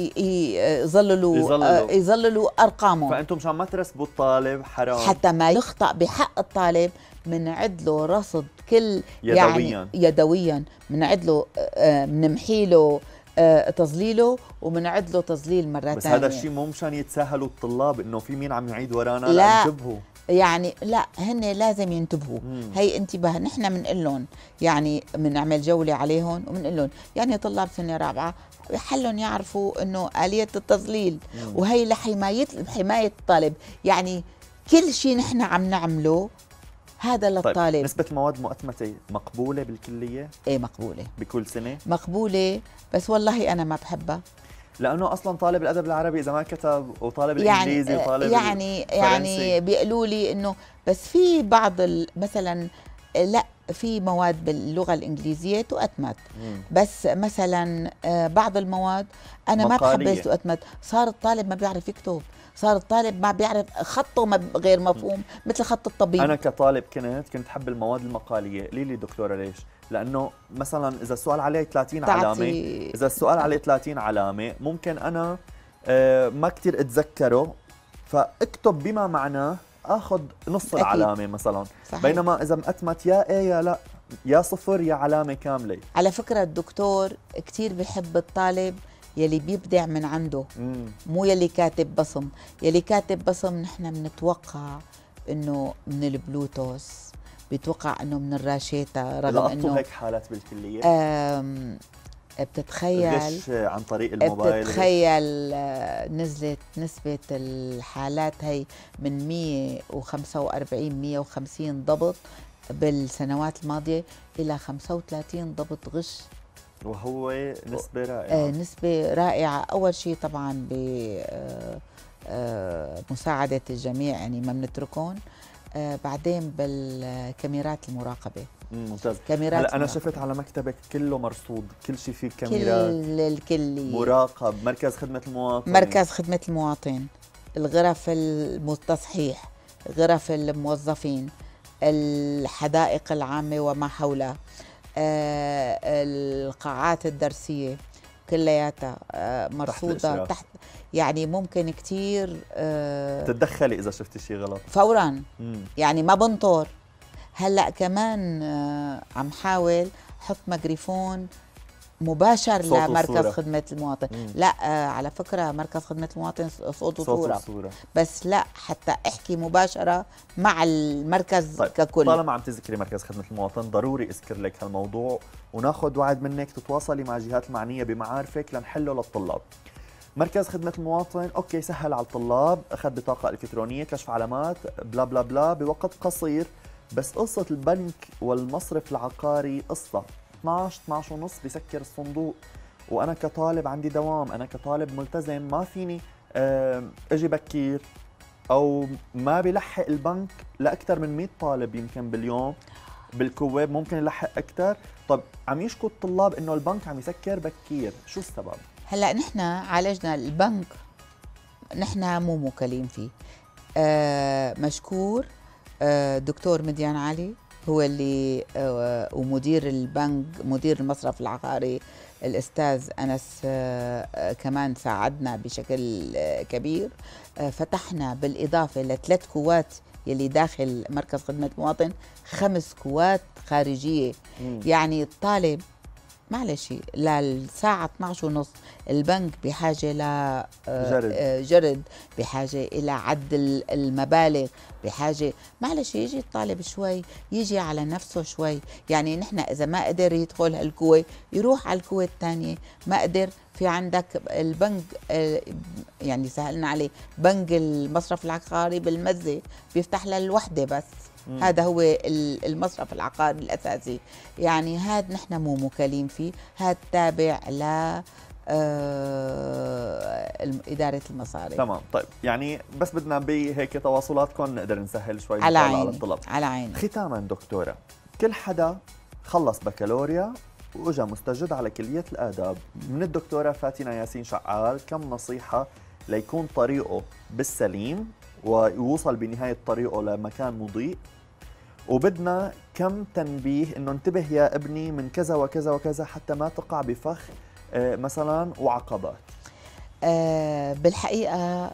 Speaker 7: يظللوا ارقامهم.
Speaker 1: فانتم مشان ما ترسبوا الطالب حرام،
Speaker 7: حتى ما يخطأ بحق الطالب بنعد له رصد كل
Speaker 1: يدويا،
Speaker 7: يعني يدويا بنعد له، بنمحي له تظليله وبنعد له تظليل مرة ثانية.
Speaker 1: بس هذا الشيء مو مشان يتساهلوا الطلاب انه في مين عم يعيد ورانا،
Speaker 7: لا
Speaker 1: انتبهوا
Speaker 7: يعني، لا هن لازم ينتبهوا. هي انتباه، نحن بنقول لهم يعني بنعمل جولة عليهم وبنقول لهم يعني طلاب سنة رابعة حلهم يعرفوا انه آلية التظليل، وهي لحماية الطالب. يعني كل شيء نحن عم نعمله هذا للطالب.
Speaker 1: طيب نسبة المواد المؤتمتة مقبولة بالكلية؟
Speaker 7: ايه مقبولة
Speaker 1: بكل سنة؟
Speaker 7: مقبولة، بس والله أنا ما بحبها،
Speaker 1: لأنه أصلا طالب الأدب العربي إذا ما كتب، وطالب الإنجليزي وطالب
Speaker 7: يعني بيقولوا لي إنه بس في بعض مثلا لا في مواد باللغة الإنجليزية تؤتمت، بس مثلا بعض المواد أنا ما بحب تؤتمت. صار الطالب ما بيعرف يكتب، صار الطالب ما بيعرف خطه غير مفهوم مثل خط الطبيب.
Speaker 1: أنا كطالب كنت حب المواد المقالية. لي دكتورة ليش؟ لأنه مثلا إذا السؤال عليه 30 علامة، إذا السؤال عليه 30 علامة ممكن أنا ما كتير أتذكره، فأكتب بما معناه اخذ نص العلامه مثلا. صحيح. بينما اذا مأتمت يا ايه يا لا، يا صفر يا علامه كامله.
Speaker 7: على فكره الدكتور كثير بحب الطالب يلي بيبدع من عنده، مو يلي كاتب بصم. يلي كاتب بصم نحن بنتوقع انه من البلوتوث، بيتوقع انه من الراشيتا، رغم انه
Speaker 1: هيك حالات بالكليه.
Speaker 7: بتتخيل
Speaker 1: غش عن طريق الموبايل،
Speaker 7: بتتخيل نزلت نسبة الحالات هي من 145 150 ضبط بالسنوات الماضية إلى 35 ضبط غش،
Speaker 1: وهو نسبة رائعة.
Speaker 7: نسبة رائعة. أول شيء طبعا بمساعدة الجميع، يعني ما بنتركهم. بعدين بالكاميرات المراقبة.
Speaker 1: ممتاز.
Speaker 7: كاميرات
Speaker 1: هلا انا شفت على مكتبك كله مرصود، كل شيء فيه كاميرات،
Speaker 7: الكل
Speaker 1: مراقب. مركز خدمة المواطن،
Speaker 7: مركز خدمة المواطن، الغرف التصحيح، غرف الموظفين، الحدائق العامة وما حولها، القاعات الدرسية كلياتها مرصودة تحت. يعني ممكن كتير
Speaker 1: تتدخلي إذا شفتي شيء غلط
Speaker 7: فوراً. يعني ما بنطر. هلأ كمان عم حاول حط ميكروفون مباشر لمركز خدمة المواطن. لا على فكرة مركز خدمة المواطن صوت وصورة، بس لا حتى احكي مباشرة مع المركز. طيب ككل.
Speaker 1: طالما عم تذكري مركز خدمة المواطن ضروري اذكر لك هالموضوع، وناخذ وعد منك تتواصلي مع الجهات المعنية بمعارفك لنحله للطلاب. مركز خدمة المواطن اوكي سهل على الطلاب، اخذ بطاقة الكترونية، كشف علامات، بلا بلا بلا بوقت قصير. بس قصة البنك والمصرف العقاري قصة 12 ونص بيسكر الصندوق، وانا كطالب عندي دوام، انا كطالب ملتزم ما فيني اجي بكير، او ما بيلحق البنك لاكثر من 100 طالب يمكن باليوم. بالكويت ممكن يلحق اكثر. طب عم يشكوا الطلاب انه البنك عم يسكر بكير، شو السبب؟
Speaker 7: هلا نحن عالجنا البنك، نحن مو موكلين فيه. مشكور دكتور مديان علي هو اللي ومدير البنك، مدير المصرف العقاري الأستاذ أنس كمان ساعدنا بشكل كبير. فتحنا بالإضافة ل3 كوات يلي داخل مركز خدمة المواطن 5 كوات خارجية. يعني الطالب معلش للساعة 12 ونص البنك بحاجة جرد، بحاجة إلى عد المبالغ، بحاجة معلش يجي الطالب شوي، يجي على نفسه شوي. يعني نحن إذا ما قدر يدخل هالكوة يروح على الكوة الثانية، ما قدر في عندك البنك يعني سهلنا عليه بنك المصرف العقاري بالمزة بيفتح للوحدة بس. هذا هو المصرف العقاري الأساسي. يعني هذا نحن مو موكلين فيه، هذا تابع ل إدارة المصاري.
Speaker 1: تمام. طيب يعني بس بدنا بهيك تواصلاتكم نقدر نسهل شوي
Speaker 7: على
Speaker 1: الطلب.
Speaker 7: على عيني.
Speaker 1: ختاما دكتورة، كل حدا خلص بكالوريا واجا مستجد على كلية الآداب، من الدكتورة فاتنة ياسين شعال كم نصيحة ليكون طريقه بالسليم ويوصل بنهاية طريقه لمكان مضيء، وبدنا كم تنبيه انه انتبه يا ابني من كذا وكذا وكذا حتى ما تقع بفخ مثلا وعقبات؟
Speaker 7: بالحقيقة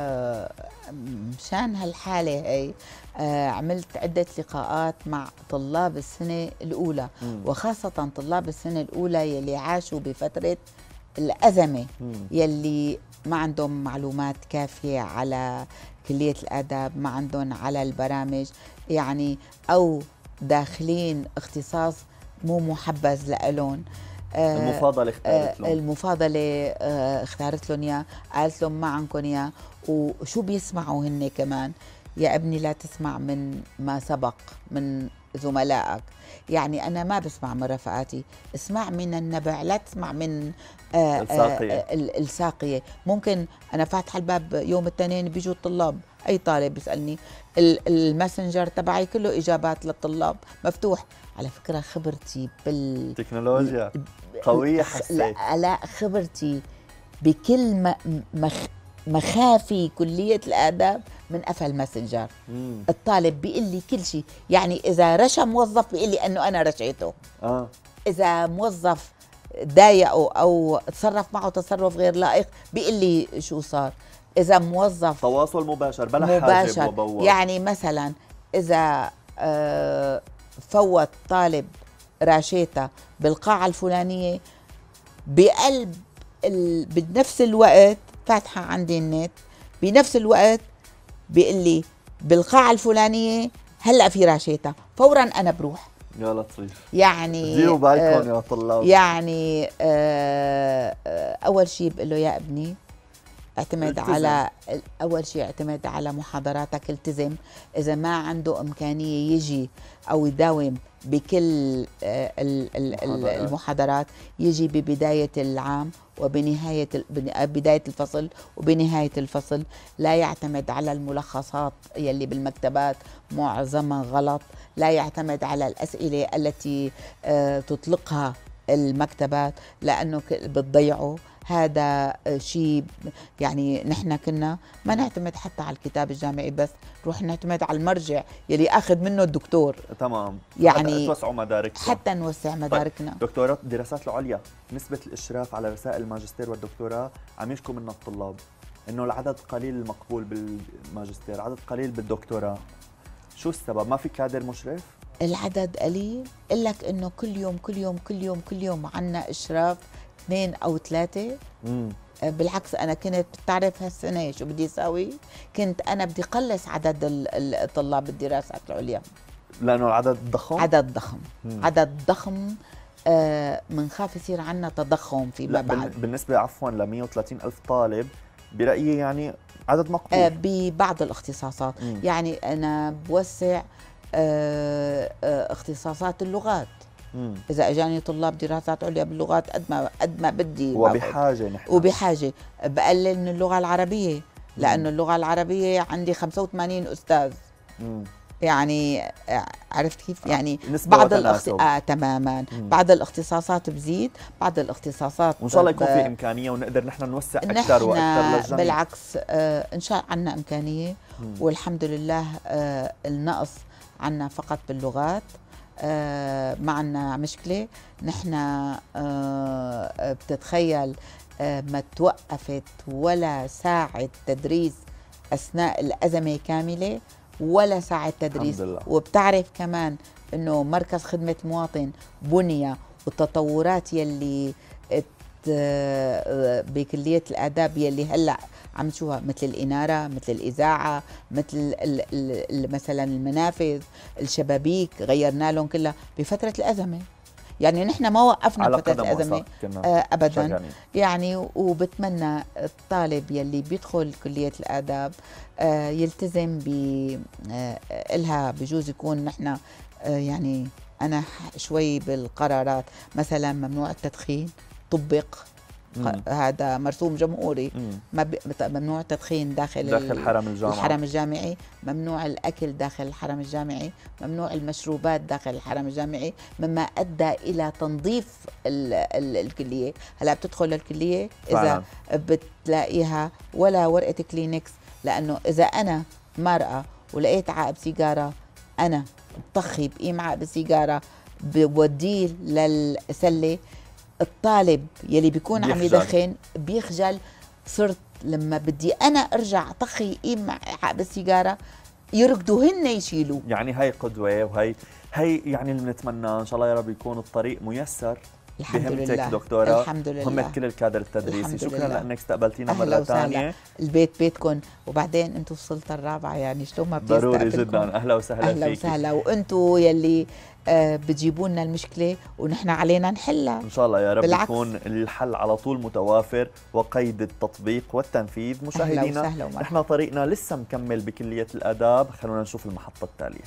Speaker 7: مشان هالحالة هي عملت عدة لقاءات مع طلاب السنة الأولى، وخاصة طلاب السنة الأولى يلي عاشوا بفترة الأزمة، يلي ما عندهم معلومات كافية على كلية الآداب، ما عندهم على البرامج يعني، أو داخلين اختصاص مو محبذ لهم.
Speaker 1: المفاضلة اختارت لهم،
Speaker 7: المفاضلة اختارت لهم اياه، قالت لهم ما عندكم اياه. وشو بيسمعوا هن كمان؟ يا ابني لا تسمع من ما سبق من زملائك، يعني أنا ما بسمع من رفقاتي، اسمع من النبع، لا تسمع من الساقية. ممكن أنا فاتحة الباب يوم الاثنين بيجوا الطلاب، أي طالب بيسألني الماسنجر تبعي كله إجابات للطلاب مفتوح. على فكرة خبرتي
Speaker 1: بالتكنولوجيا قوية، حسيت
Speaker 7: لا خبرتي بكل مخافي كلية الآداب من قفل الماسنجر. الطالب بيقول لي كل شيء، يعني إذا رشا موظف بيقول لي أنه أنا رشيته، إذا موظف ضايقه أو تصرف معه تصرف غير لائق بيقول لي شو صار. إذا موظف
Speaker 1: تواصل مباشر بلا حاجب وبواب، يعني
Speaker 7: مثلا إذا فوت طالب راشيتا بالقاعة الفلانية بقلب بنفس الوقت فاتحة عندي النت، بنفس الوقت بيقول لي بالقاعة الفلانية هلأ في راشيتا، فورا أنا بروح.
Speaker 1: يا لطيف،
Speaker 7: يعني
Speaker 1: ديروا بالكم يا طلاب.
Speaker 7: يعني أول شيء بقول له يا ابني اعتمد على، أول شيء اعتمد على محاضراتك، التزم. إذا ما عنده إمكانية يجي أو يداوم بكل المحاضرات، يجي ببداية العام وبنهاية بداية الفصل وبنهاية الفصل. لا يعتمد على الملخصات يلي بالمكتبات معظمها غلط، لا يعتمد على الأسئلة التي تطلقها المكتبات لأنه بتضيعه. هذا شيء يعني نحن كنا ما نعتمد حتى على الكتاب الجامعي بس، نروح نعتمد على المرجع يلي اخذ منه الدكتور.
Speaker 1: تمام،
Speaker 7: يعني
Speaker 1: توسعوا مداركنا،
Speaker 7: حتى نوسع مداركنا.
Speaker 1: دكتورات الدراسات العليا، نسبة الإشراف على رسائل الماجستير والدكتوراه عم يشكوا منها الطلاب إنه العدد قليل المقبول بالماجستير، عدد قليل بالدكتوراه. شو السبب؟ ما في كادر مشرف؟
Speaker 7: العدد قليل، قل لك إنه كل يوم كل يوم كل يوم كل يوم عنا إشراف 2 أو 3. بالعكس أنا كنت بتعرف هالسنة شو بدي أساوي؟ كنت أنا بدي قلص عدد الطلاب بالدراسات العليا
Speaker 1: لأنه العدد ضخم؟
Speaker 7: عدد ضخم، عدد ضخم. منخاف يصير عنا تضخم فيما بعد.
Speaker 1: بالنسبة عفوا ل 130 ألف طالب برأيي يعني عدد مقبول
Speaker 7: ببعض الاختصاصات. يعني أنا بوسع اختصاصات اللغات. إذا أجاني طلاب دراسات عليا باللغات قد ما بدي،
Speaker 1: وبحاجة نحن،
Speaker 7: وبحاجة بقلل من اللغة العربية، لأنه اللغة العربية عندي 85 أستاذ. يعني عرفت كيف؟ يعني بعض تماما. بعض الاختصاصات بزيد، بعض الاختصاصات
Speaker 1: وإن شاء الله يكون في إمكانية ونقدر نحن نوسع أكثر وأكثر للجميع.
Speaker 7: بالعكس إن شاء الله عنا إمكانية، والحمد لله. النقص عنا فقط باللغات، ما عنا مشكلة. نحن بتتخيل ما توقفت ولا ساعة تدريس أثناء الأزمة كاملة، ولا ساعة تدريس. وبتعرف كمان أنه مركز خدمة مواطن بني، والتطورات يلي بكلية الآداب يلي هلأ عم تشوفها، مثل الإنارة، مثل الإذاعة، مثل مثلا المنافذ، الشبابيك، غيرنا لهم كلها بفترة الأزمة. يعني نحن ما وقفنا فترة الأزمة أبدا. يعني وبتمنى الطالب يلي بيدخل كلية الآداب يلتزم إلها. بجوز يكون نحن يعني أنا شوي بالقرارات، مثلا ممنوع التدخين، طبق هذا مرسوم جمهوري. ممنوع التدخين داخل الحرم الجامعي، ممنوع الأكل داخل الحرم الجامعي، ممنوع المشروبات داخل الحرم الجامعي، مما أدى إلى تنظيف الكلية. هلا بتدخل للكلية إذا بتلاقيها ولا ورقة كلينكس، لأنه إذا أنا مرأة ولقيت عقب سيجارة أنا بطخي بقيم عقب السيجارة بوديه للسلة، الطالب يلي بيكون عم
Speaker 1: بيخجل.
Speaker 7: يدخن بيخجل. صرت لما بدي أنا أرجع طخي إيم بالسيجارة يركضوا هن يشيلوا.
Speaker 1: يعني هي قدوة، هي يعني اللي بنتمناه ان شاء الله يا رب يكون الطريق ميسر.
Speaker 7: الحمد
Speaker 1: بهمتك
Speaker 7: لله
Speaker 1: دكتورة،
Speaker 7: الحمد لله
Speaker 1: همة كل الكادر التدريسي.
Speaker 7: الحمد
Speaker 1: شكرا
Speaker 7: لله.
Speaker 1: لانك استقبلتينا
Speaker 7: أهلا
Speaker 1: مرة
Speaker 7: وسهلا.
Speaker 1: ثانية.
Speaker 7: البيت بيتكم، وبعدين انتم السلطة الرابعة، يعني شلون ما
Speaker 1: ضروري
Speaker 7: بيستقبلكم.
Speaker 1: جدا. اهلا وسهلا
Speaker 7: أهلا
Speaker 1: فيكي.
Speaker 7: وسهلا، وانتم يلي بتجيبوا لنا المشكلة ونحن علينا نحلها
Speaker 1: ان شاء الله يا رب
Speaker 7: بالعكس.
Speaker 1: يكون الحل على طول متوافر وقيد التطبيق والتنفيذ. مشاهدينا
Speaker 7: وسهلا ومرحبا.
Speaker 1: نحن طريقنا لسه مكمل بكلية الآداب، خلونا نشوف المحطة التالية.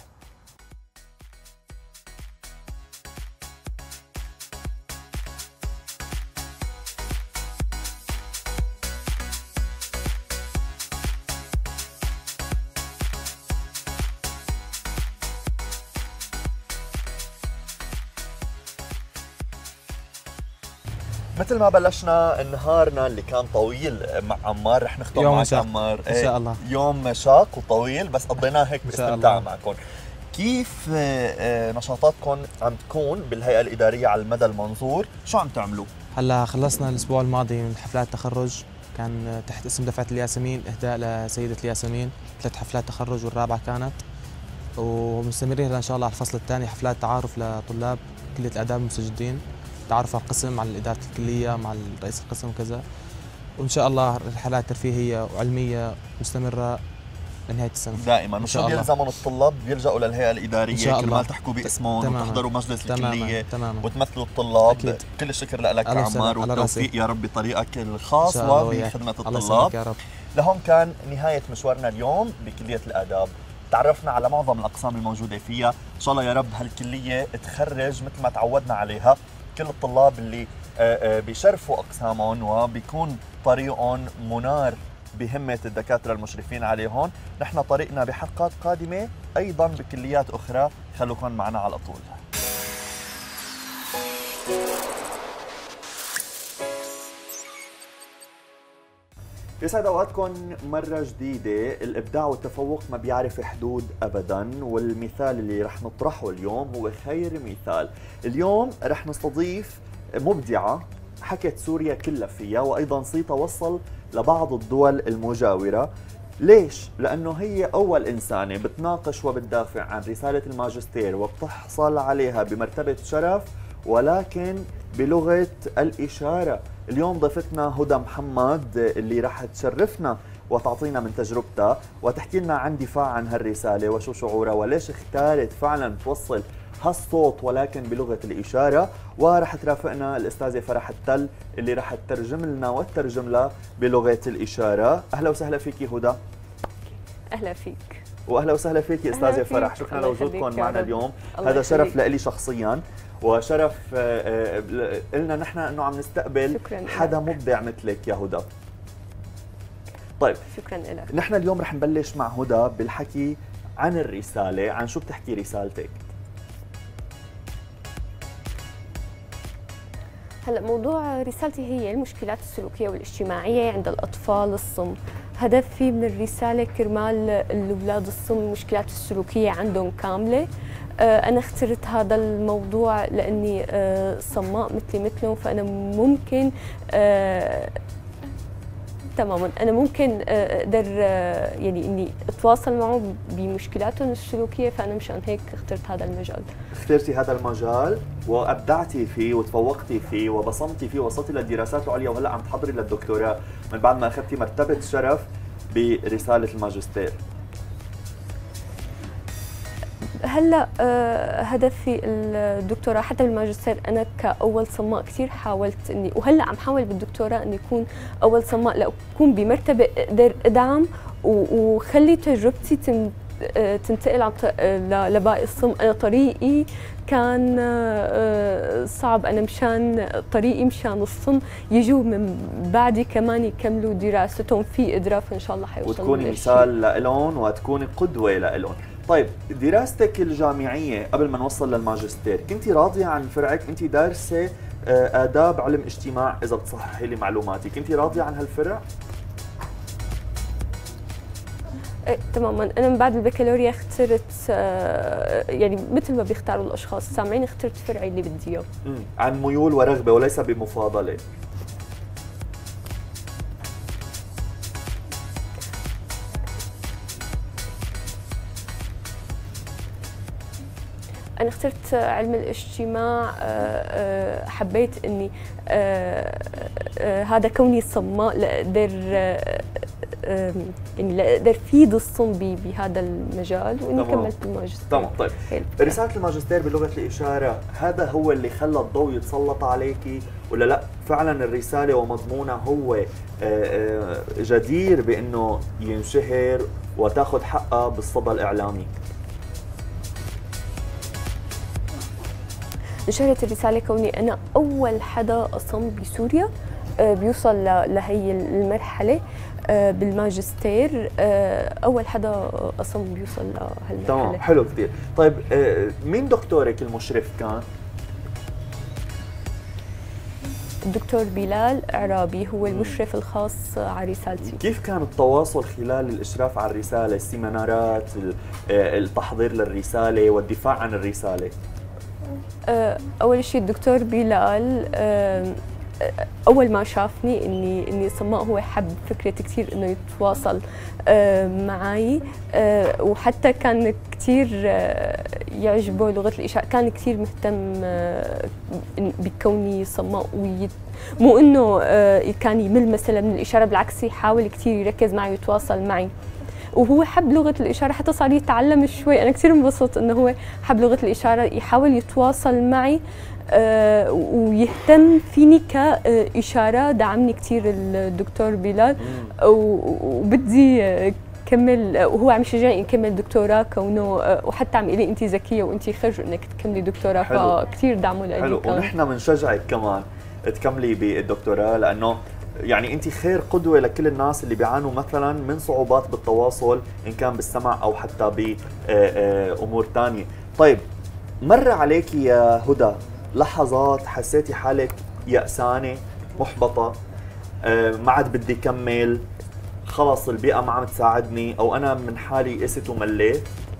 Speaker 1: مثل ما بلشنا نهارنا اللي كان طويل مع عمار، رح نختم
Speaker 8: يوم
Speaker 1: معك
Speaker 8: شاق.
Speaker 1: عمار.
Speaker 8: إن شاء الله.
Speaker 1: يوم شاق وطويل، بس قضيناه هيك
Speaker 8: إن شاء
Speaker 1: باستمتاع
Speaker 8: الله.
Speaker 1: معكم. كيف نشاطاتكم عم تكون بالهيئة الإدارية على المدى المنظور؟ شو عم تعملوا؟
Speaker 8: هلا خلصنا الاسبوع الماضي من حفلات تخرج، كان تحت اسم دفعه الياسمين، اهداء لسيده الياسمين، 3 حفلات تخرج والرابعه كانت، ومستمرين هلا ان شاء الله على الفصل الثاني حفلات تعارف لطلاب كليه الاداب المستجدين، تعارف على القسم، على اداره الكليه مع رئيس القسم وكذا، وان شاء الله رحلات ترفيهيه وعلميه مستمره لنهايه السنه
Speaker 1: دائما.
Speaker 8: إن شاء
Speaker 1: وشو
Speaker 8: الله.
Speaker 1: بيلزمهم الطلاب؟ بيلجأوا للهيئة الإدارية
Speaker 8: إن شاء الله.
Speaker 1: كرمال تحكوا باسمهم
Speaker 8: تماماً.
Speaker 1: وتحضروا مجلس
Speaker 8: تماماً.
Speaker 1: الكلية
Speaker 8: تماما.
Speaker 1: وتمثلوا الطلاب.
Speaker 8: أكيد.
Speaker 1: كل الشكر لك
Speaker 8: أهلا
Speaker 1: عمار،
Speaker 8: وسهلا. على
Speaker 1: والتوفيق
Speaker 8: راسي.
Speaker 1: يا رب بطريقك
Speaker 8: إن
Speaker 1: الخاص
Speaker 8: شاء الله وياك.
Speaker 1: وبخدمة
Speaker 8: الله
Speaker 1: الطلاب.
Speaker 8: يسلمك يا رب.
Speaker 1: لهون كان نهاية مشوارنا اليوم بكلية الآداب. تعرفنا على معظم الأقسام الموجودة فيها. إن شاء الله يا رب هالكلية تخرج مثل ما تعودنا عليها كل الطلاب اللي بيشرفوا أقسامهم وبيكون طريقهم منار بهمة الدكاترة المشرفين عليهم. نحن طريقنا بحلقات قادمة أيضا بكليات أخرى، خلوكم معنا على طول. يسعد اوقاتكم مرة جديدة. الابداع والتفوق ما بيعرف حدود ابدا، والمثال اللي رح نطرحه اليوم هو خير مثال. اليوم رح نستضيف مبدعة حكت سوريا كلها فيها، وايضا صيتها وصل لبعض الدول المجاورة. ليش؟ لأنه هي أول إنسانة بتناقش وبتدافع عن رسالة الماجستير وبتحصل عليها بمرتبة شرف، ولكن بلغة الإشارة. اليوم ضيفتنا هدى محمد اللي راح تشرفنا وتعطينا من تجربتها وتحكي لنا عن دفاع عن هالرسالة وشو شعورها وليش اختارت فعلا توصل هالصوت ولكن بلغة الإشارة. ورح ترافقنا الأستاذة فرح التل اللي رح تترجم لنا وتترجم لها بلغة الإشارة. أهلا وسهلا فيكي هدى.
Speaker 9: أهلا فيك.
Speaker 1: وأهلا وسهلا فيكي أستاذة فرح. شكرا لوجودكم معنا اليوم. هذا شرف لإلي شخصيا، وشرف لنا نحن أنه عم نستقبل حدا مبدع مثلك يا هدى. طيب
Speaker 9: شكرا لك.
Speaker 1: نحن اليوم رح نبلش مع هدى بالحكي عن الرسالة. عن شو بتحكي رسالتك؟
Speaker 9: هلا موضوع رسالتي هي المشكلات السلوكيه والاجتماعيه عند الاطفال الصم. هدفي من الرساله كرمال الاولاد الصم المشكلات السلوكيه عندهم كامله. انا اخترت هذا الموضوع لاني صماء مثلهم، فانا ممكن تماما انا ممكن اقدر يعني اني اتواصل معه بمشكلاتهم السلوكيه، فانا مشان هيك اخترت هذا المجال.
Speaker 1: اخترتي هذا المجال وابدعتي فيه وتفوقتي فيه وبصمتي فيه ووصلتي للدراسات العليا، وهلا عم تحضري للدكتوراه من بعد ما اخذتي مرتبه شرف برساله الماجستير.
Speaker 9: هلا هدفي الدكتوراه حتى بالماجستير انا كاول صماء كثير حاولت اني، وهلا عم حاول بالدكتوراه اني اكون اول صماء لاكون بمرتبه اقدر ادعم وخلي تجربتي تنتقل لباقي الصم. انا طريقي كان صعب، انا مشان طريقي مشان الصم يجوا من بعدي كمان يكملوا دراستهم في قدره، فان شاء الله حيوصلوا
Speaker 1: وتكوني مثال لهم وتكوني قدوه لهم. طيب دراستك الجامعيه قبل ما نوصل للماجستير، كنتي راضيه عن فرعك؟ انت دارسه آداب علم اجتماع اذا بتصححي لي معلوماتي، كنتي راضيه عن هالفرع؟
Speaker 9: إيه تماما. انا من بعد البكالوريا اخترت يعني مثل ما بيختاروا الاشخاص السامعين اخترت فرعي اللي بدي اياه.
Speaker 1: عن ميول ورغبه وليس بمفاضله.
Speaker 9: أنا اخترت علم الاجتماع. حبيت إني هذا كوني صماء لأقدر يعني لأقدر فيد الصم بهذا المجال وإني كملت الماجستير.
Speaker 1: تمام. طيب رسالة الماجستير بلغة الإشارة هذا هو اللي خلى الضوء يتسلط عليكي ولا لا؟ فعلا الرسالة ومضمونها هو جدير بأنه ينشهر وتاخذ حقها بالصدى الإعلامي؟
Speaker 9: نشرت الرسالة كوني أنا أول حدا أصم بسوريا بيوصل لهي المرحلة بالماجستير. أول حدا أصم بيوصل لهالمرحلة.
Speaker 1: تمام، حلو كثير. طيب مين دكتورك المشرف كان؟
Speaker 9: الدكتور بلال عرابي هو المشرف الخاص على رسالتي.
Speaker 1: كيف كان التواصل خلال الإشراف على الرسالة، السيمينارات، التحضير للرسالة والدفاع عن الرسالة؟
Speaker 9: أول شيء الدكتور بلال أول ما شافني إني صماء هو حب فكرة كثير إنه يتواصل معي، وحتى كان كثير يعجبه لغة الإشارة، كان كثير مهتم بكوني صماء مو إنه كان يمل مثلا من الإشارة، بالعكس يحاول كثير يركز معي ويتواصل معي، وهو حب لغة الإشارة حتى صار يتعلم شوي. أنا كثير انبسطت إنه هو حب لغة الإشارة، يحاول يتواصل معي ويهتم فيني كإشارة. دعمني كثير الدكتور بلال، وبدي كمل، وهو عم يشجعني نكمل دكتوراه كونه، وحتى عم يقول لي انت ذكيه وانت خرج انك تكملي دكتوراه، فكثير دعمه لي.
Speaker 1: حلو، ونحن بنشجعك كمان تكملي بالدكتوراه، لانه يعني انت خير قدوه لكل الناس اللي بيعانوا مثلا من صعوبات بالتواصل ان كان بالسمع او حتى بامور ثانيه. طيب مر عليك يا هدى لحظات حسيتي حالك يأسانه محبطه، ما عاد بدي كمل، خلص البيئه ما عم تساعدني، او انا من حالي قست ومليت؟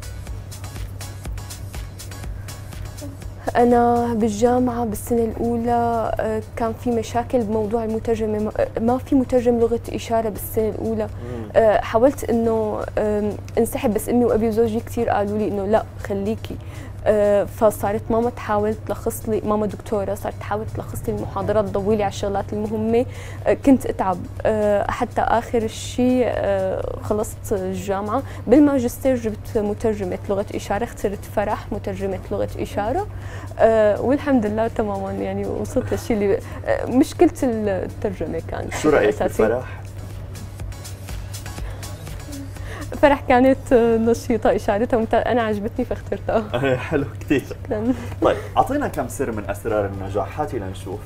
Speaker 9: أنا بالجامعة بالسنة الأولى كان في مشاكل بموضوع المترجمة، ما في مترجم لغة إشارة بالسنة الأولى. حاولت إنه انسحب، بس أمي وأبي وزوجي كثير قالوا لي إنه لا خليكي. فصارت ماما تحاول تلخص لي، ماما دكتورة، صارت تحاول تلخص لي المحاضرات، تضوي لي على الشغلات المهمة. كنت أتعب حتى آخر شيء خلصت الجامعة. بالماجستير جبت مترجمة لغة إشارة، اخترت فرح مترجمة لغة إشارة، والحمد لله تماما يعني وصلت للشيء اللي مشكلة الترجمة كانت.
Speaker 1: شو رأيك بفرح؟
Speaker 9: فرح كانت نشيطة، إشارتها أنا عجبتني فاخترتها.
Speaker 1: حلو كثير. طيب أعطينا كم سر من أسرار النجاح، هاتي لنشوف.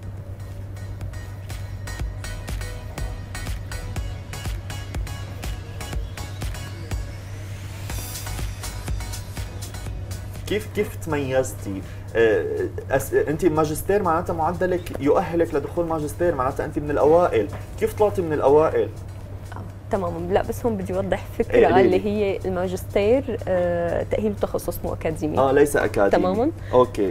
Speaker 1: كيف تميزتي؟ انت ماجستير معناتها معدلك يؤهلك لدخول ماجستير، معناتها انت من الاوائل، كيف طلعتي من الاوائل؟
Speaker 9: تماما. لا بس هون بدي اوضح فكره اللي هي الماجستير تاهيل وتخصص مو اكاديمي.
Speaker 1: ليس اكاديمي.
Speaker 9: تماما.
Speaker 1: اوكي.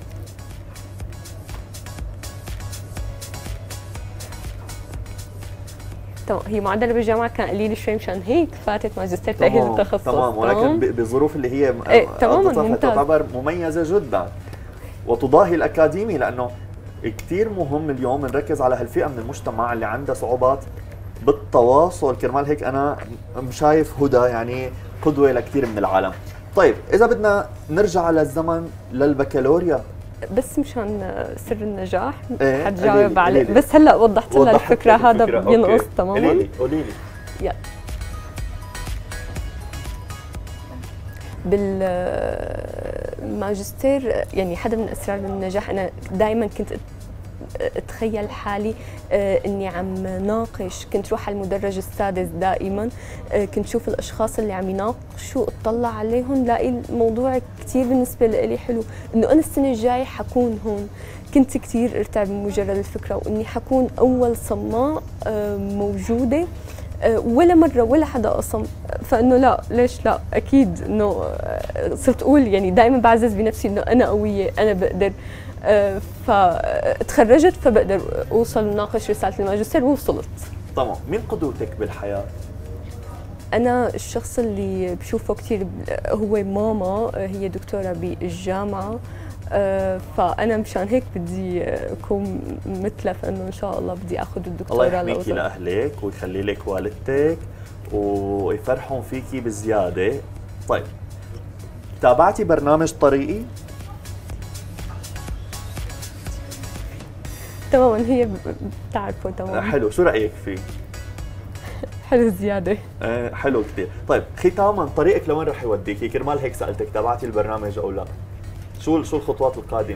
Speaker 9: تمام. هي معدله بالجامعه كان قليل شوي، مشان هيك فاتت ماجستير تاهيل وتخصص.
Speaker 1: تمام، ولكن بظروف اللي هي
Speaker 9: تماما
Speaker 1: تعتبر مميزه جدا وتضاهي الاكاديمي، لانه كثير مهم اليوم نركز على هالفئه من المجتمع اللي عندها صعوبات بالتواصل. كرمال هيك انا شايف هدى يعني قدوه لكثير من العالم. طيب اذا بدنا نرجع على الزمن للبكالوريا،
Speaker 9: بس مشان سر النجاح حتجاوب عليه، بس هلا وضحت لها الفكره، هذا بينقص. تماما.
Speaker 1: قولي لي.
Speaker 9: يلا. بالماجستير يعني حدا من اسرار النجاح، انا دائما كنت اتخيل حالي اني عم ناقش، كنت روح على المدرج السادس دائما، كنت شوف الاشخاص اللي عم يناقشوا اطلع عليهم، لاقي الموضوع كثير بالنسبه لي حلو، انه انا السنه الجايه حكون هون. كنت كثير ارتعب من مجرد الفكره، واني حكون اول صماء موجوده، ولا مره ولا حدا فانه لا ليش لا اكيد انه صرت اقول يعني دائما بعزز بنفسي انه انا قويه انا بقدر. فتخرجت فبقدر اوصل وناقش رساله الماجستير ووصلت.
Speaker 1: تمام. مين قدوتك بالحياه؟
Speaker 9: أنا الشخص اللي بشوفه كثير هو ماما، هي دكتورة بالجامعة، فأنا مشان هيك بدي أكون مثلها، فإنه إن شاء الله بدي آخذ الدكتوراه.
Speaker 1: الله يحميكي لأهلك ويخلي لك والدتك ويفرحون فيكي بزيادة. طيب تابعتي برنامج طريقي؟
Speaker 9: تماما، هي بتعرفه تماما.
Speaker 1: حلو، شو رأيك فيه؟
Speaker 9: حلو زيادة.
Speaker 1: حلو كثير. طيب ختاما، طريقك لوين رح يوديكي؟ كرمال هيك سألتك تابعتي البرنامج أو لا؟ شو الخطوات القادمة؟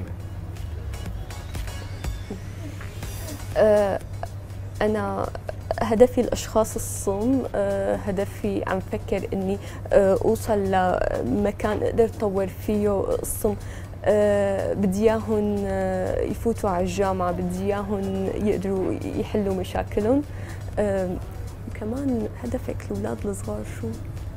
Speaker 9: أنا هدفي الأشخاص الصم، هدفي عم فكر إني أوصل لمكان أقدر أطور فيه الصم. بدي اياهم يفوتوا على الجامعة، بدي اياهم يقدروا يحلوا مشاكلهم. كمان هدفك الأولاد الصغار شو؟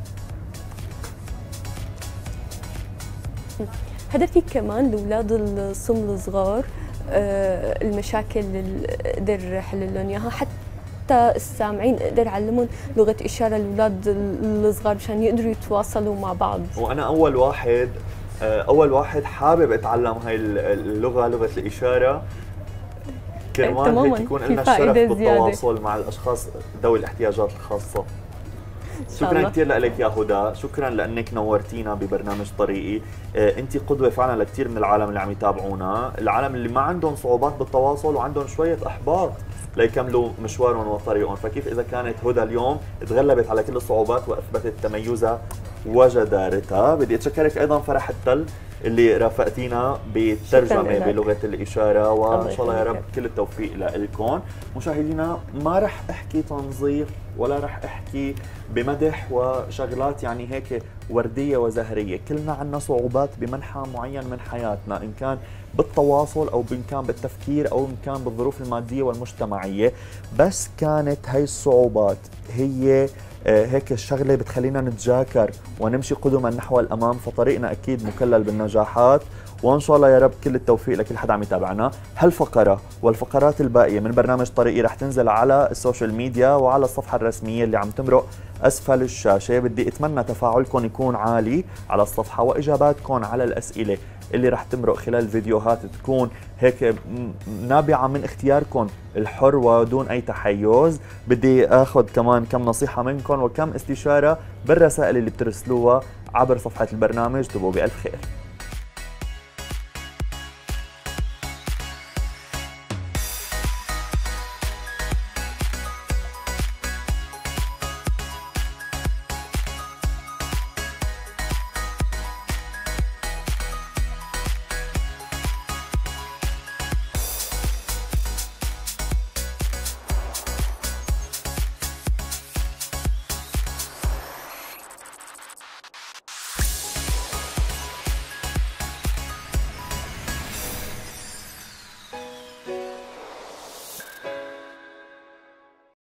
Speaker 9: هدفي كمان الأولاد الصم الصغار، المشاكل اللي اقدر احل لهم اياها، حتى السامعين اقدر اعلمهم لغة إشارة الأولاد الصغار مشان يقدروا يتواصلوا مع بعض.
Speaker 1: وأنا أول واحد حابب أتعلم هاي اللغة، لغة الإشارة، كرمال هيك يكون لنا الشرف بالتواصل مع الأشخاص ذوي الاحتياجات الخاصة. شكرا كثير لك يا هدى، شكرا لأنك نورتينا ببرنامج طريقي. أنت قدوة فعلا لكثير من العالم اللي عم يتابعونا، العالم اللي ما عندهم صعوبات بالتواصل وعندهم شوية أحباط ليكملوا مشوارهم وطريقهم. فكيف إذا كانت هدى اليوم تغلبت على كل الصعوبات وأثبتت تميزها وجدارتها. بدي أتشكرك أيضا فرح التل اللي رافقتينا بالترجمة بلغة الإشارة، وإن شاء الله يا رب كل التوفيق لكم. مشاهدينا، ما رح أحكي تنظيف ولا رح أحكي بمدح وشغلات يعني هيك وردية وزهرية، كلنا عنا صعوبات بمنحى معين من حياتنا، إن كان بالتواصل أو إن كان بالتفكير أو إن كان بالظروف المادية والمجتمعية. بس كانت هاي الصعوبات هي هيك الشغلة بتخلينا نتجاكر ونمشي قدما نحو الأمام، فطريقنا أكيد مكلل بالنجاحات. وإن شاء الله يا رب كل التوفيق لكل حدا عم يتابعنا. هالفقرة والفقرات الباقية من برنامج طريقي رح تنزل على السوشيال ميديا وعلى الصفحة الرسمية اللي عم تمرق أسفل الشاشة. بدي أتمنى تفاعلكم يكون عالي على الصفحة، وإجاباتكم على الأسئلة اللي رح تمرق خلال الفيديوهات تكون هيك نابعة من اختياركم الحر ودون أي تحيز. بدي أخذ كمان كم نصيحة منكم وكم استشارة بالرسائل اللي بترسلوها عبر صفحة البرنامج. تبقوا بألف خير.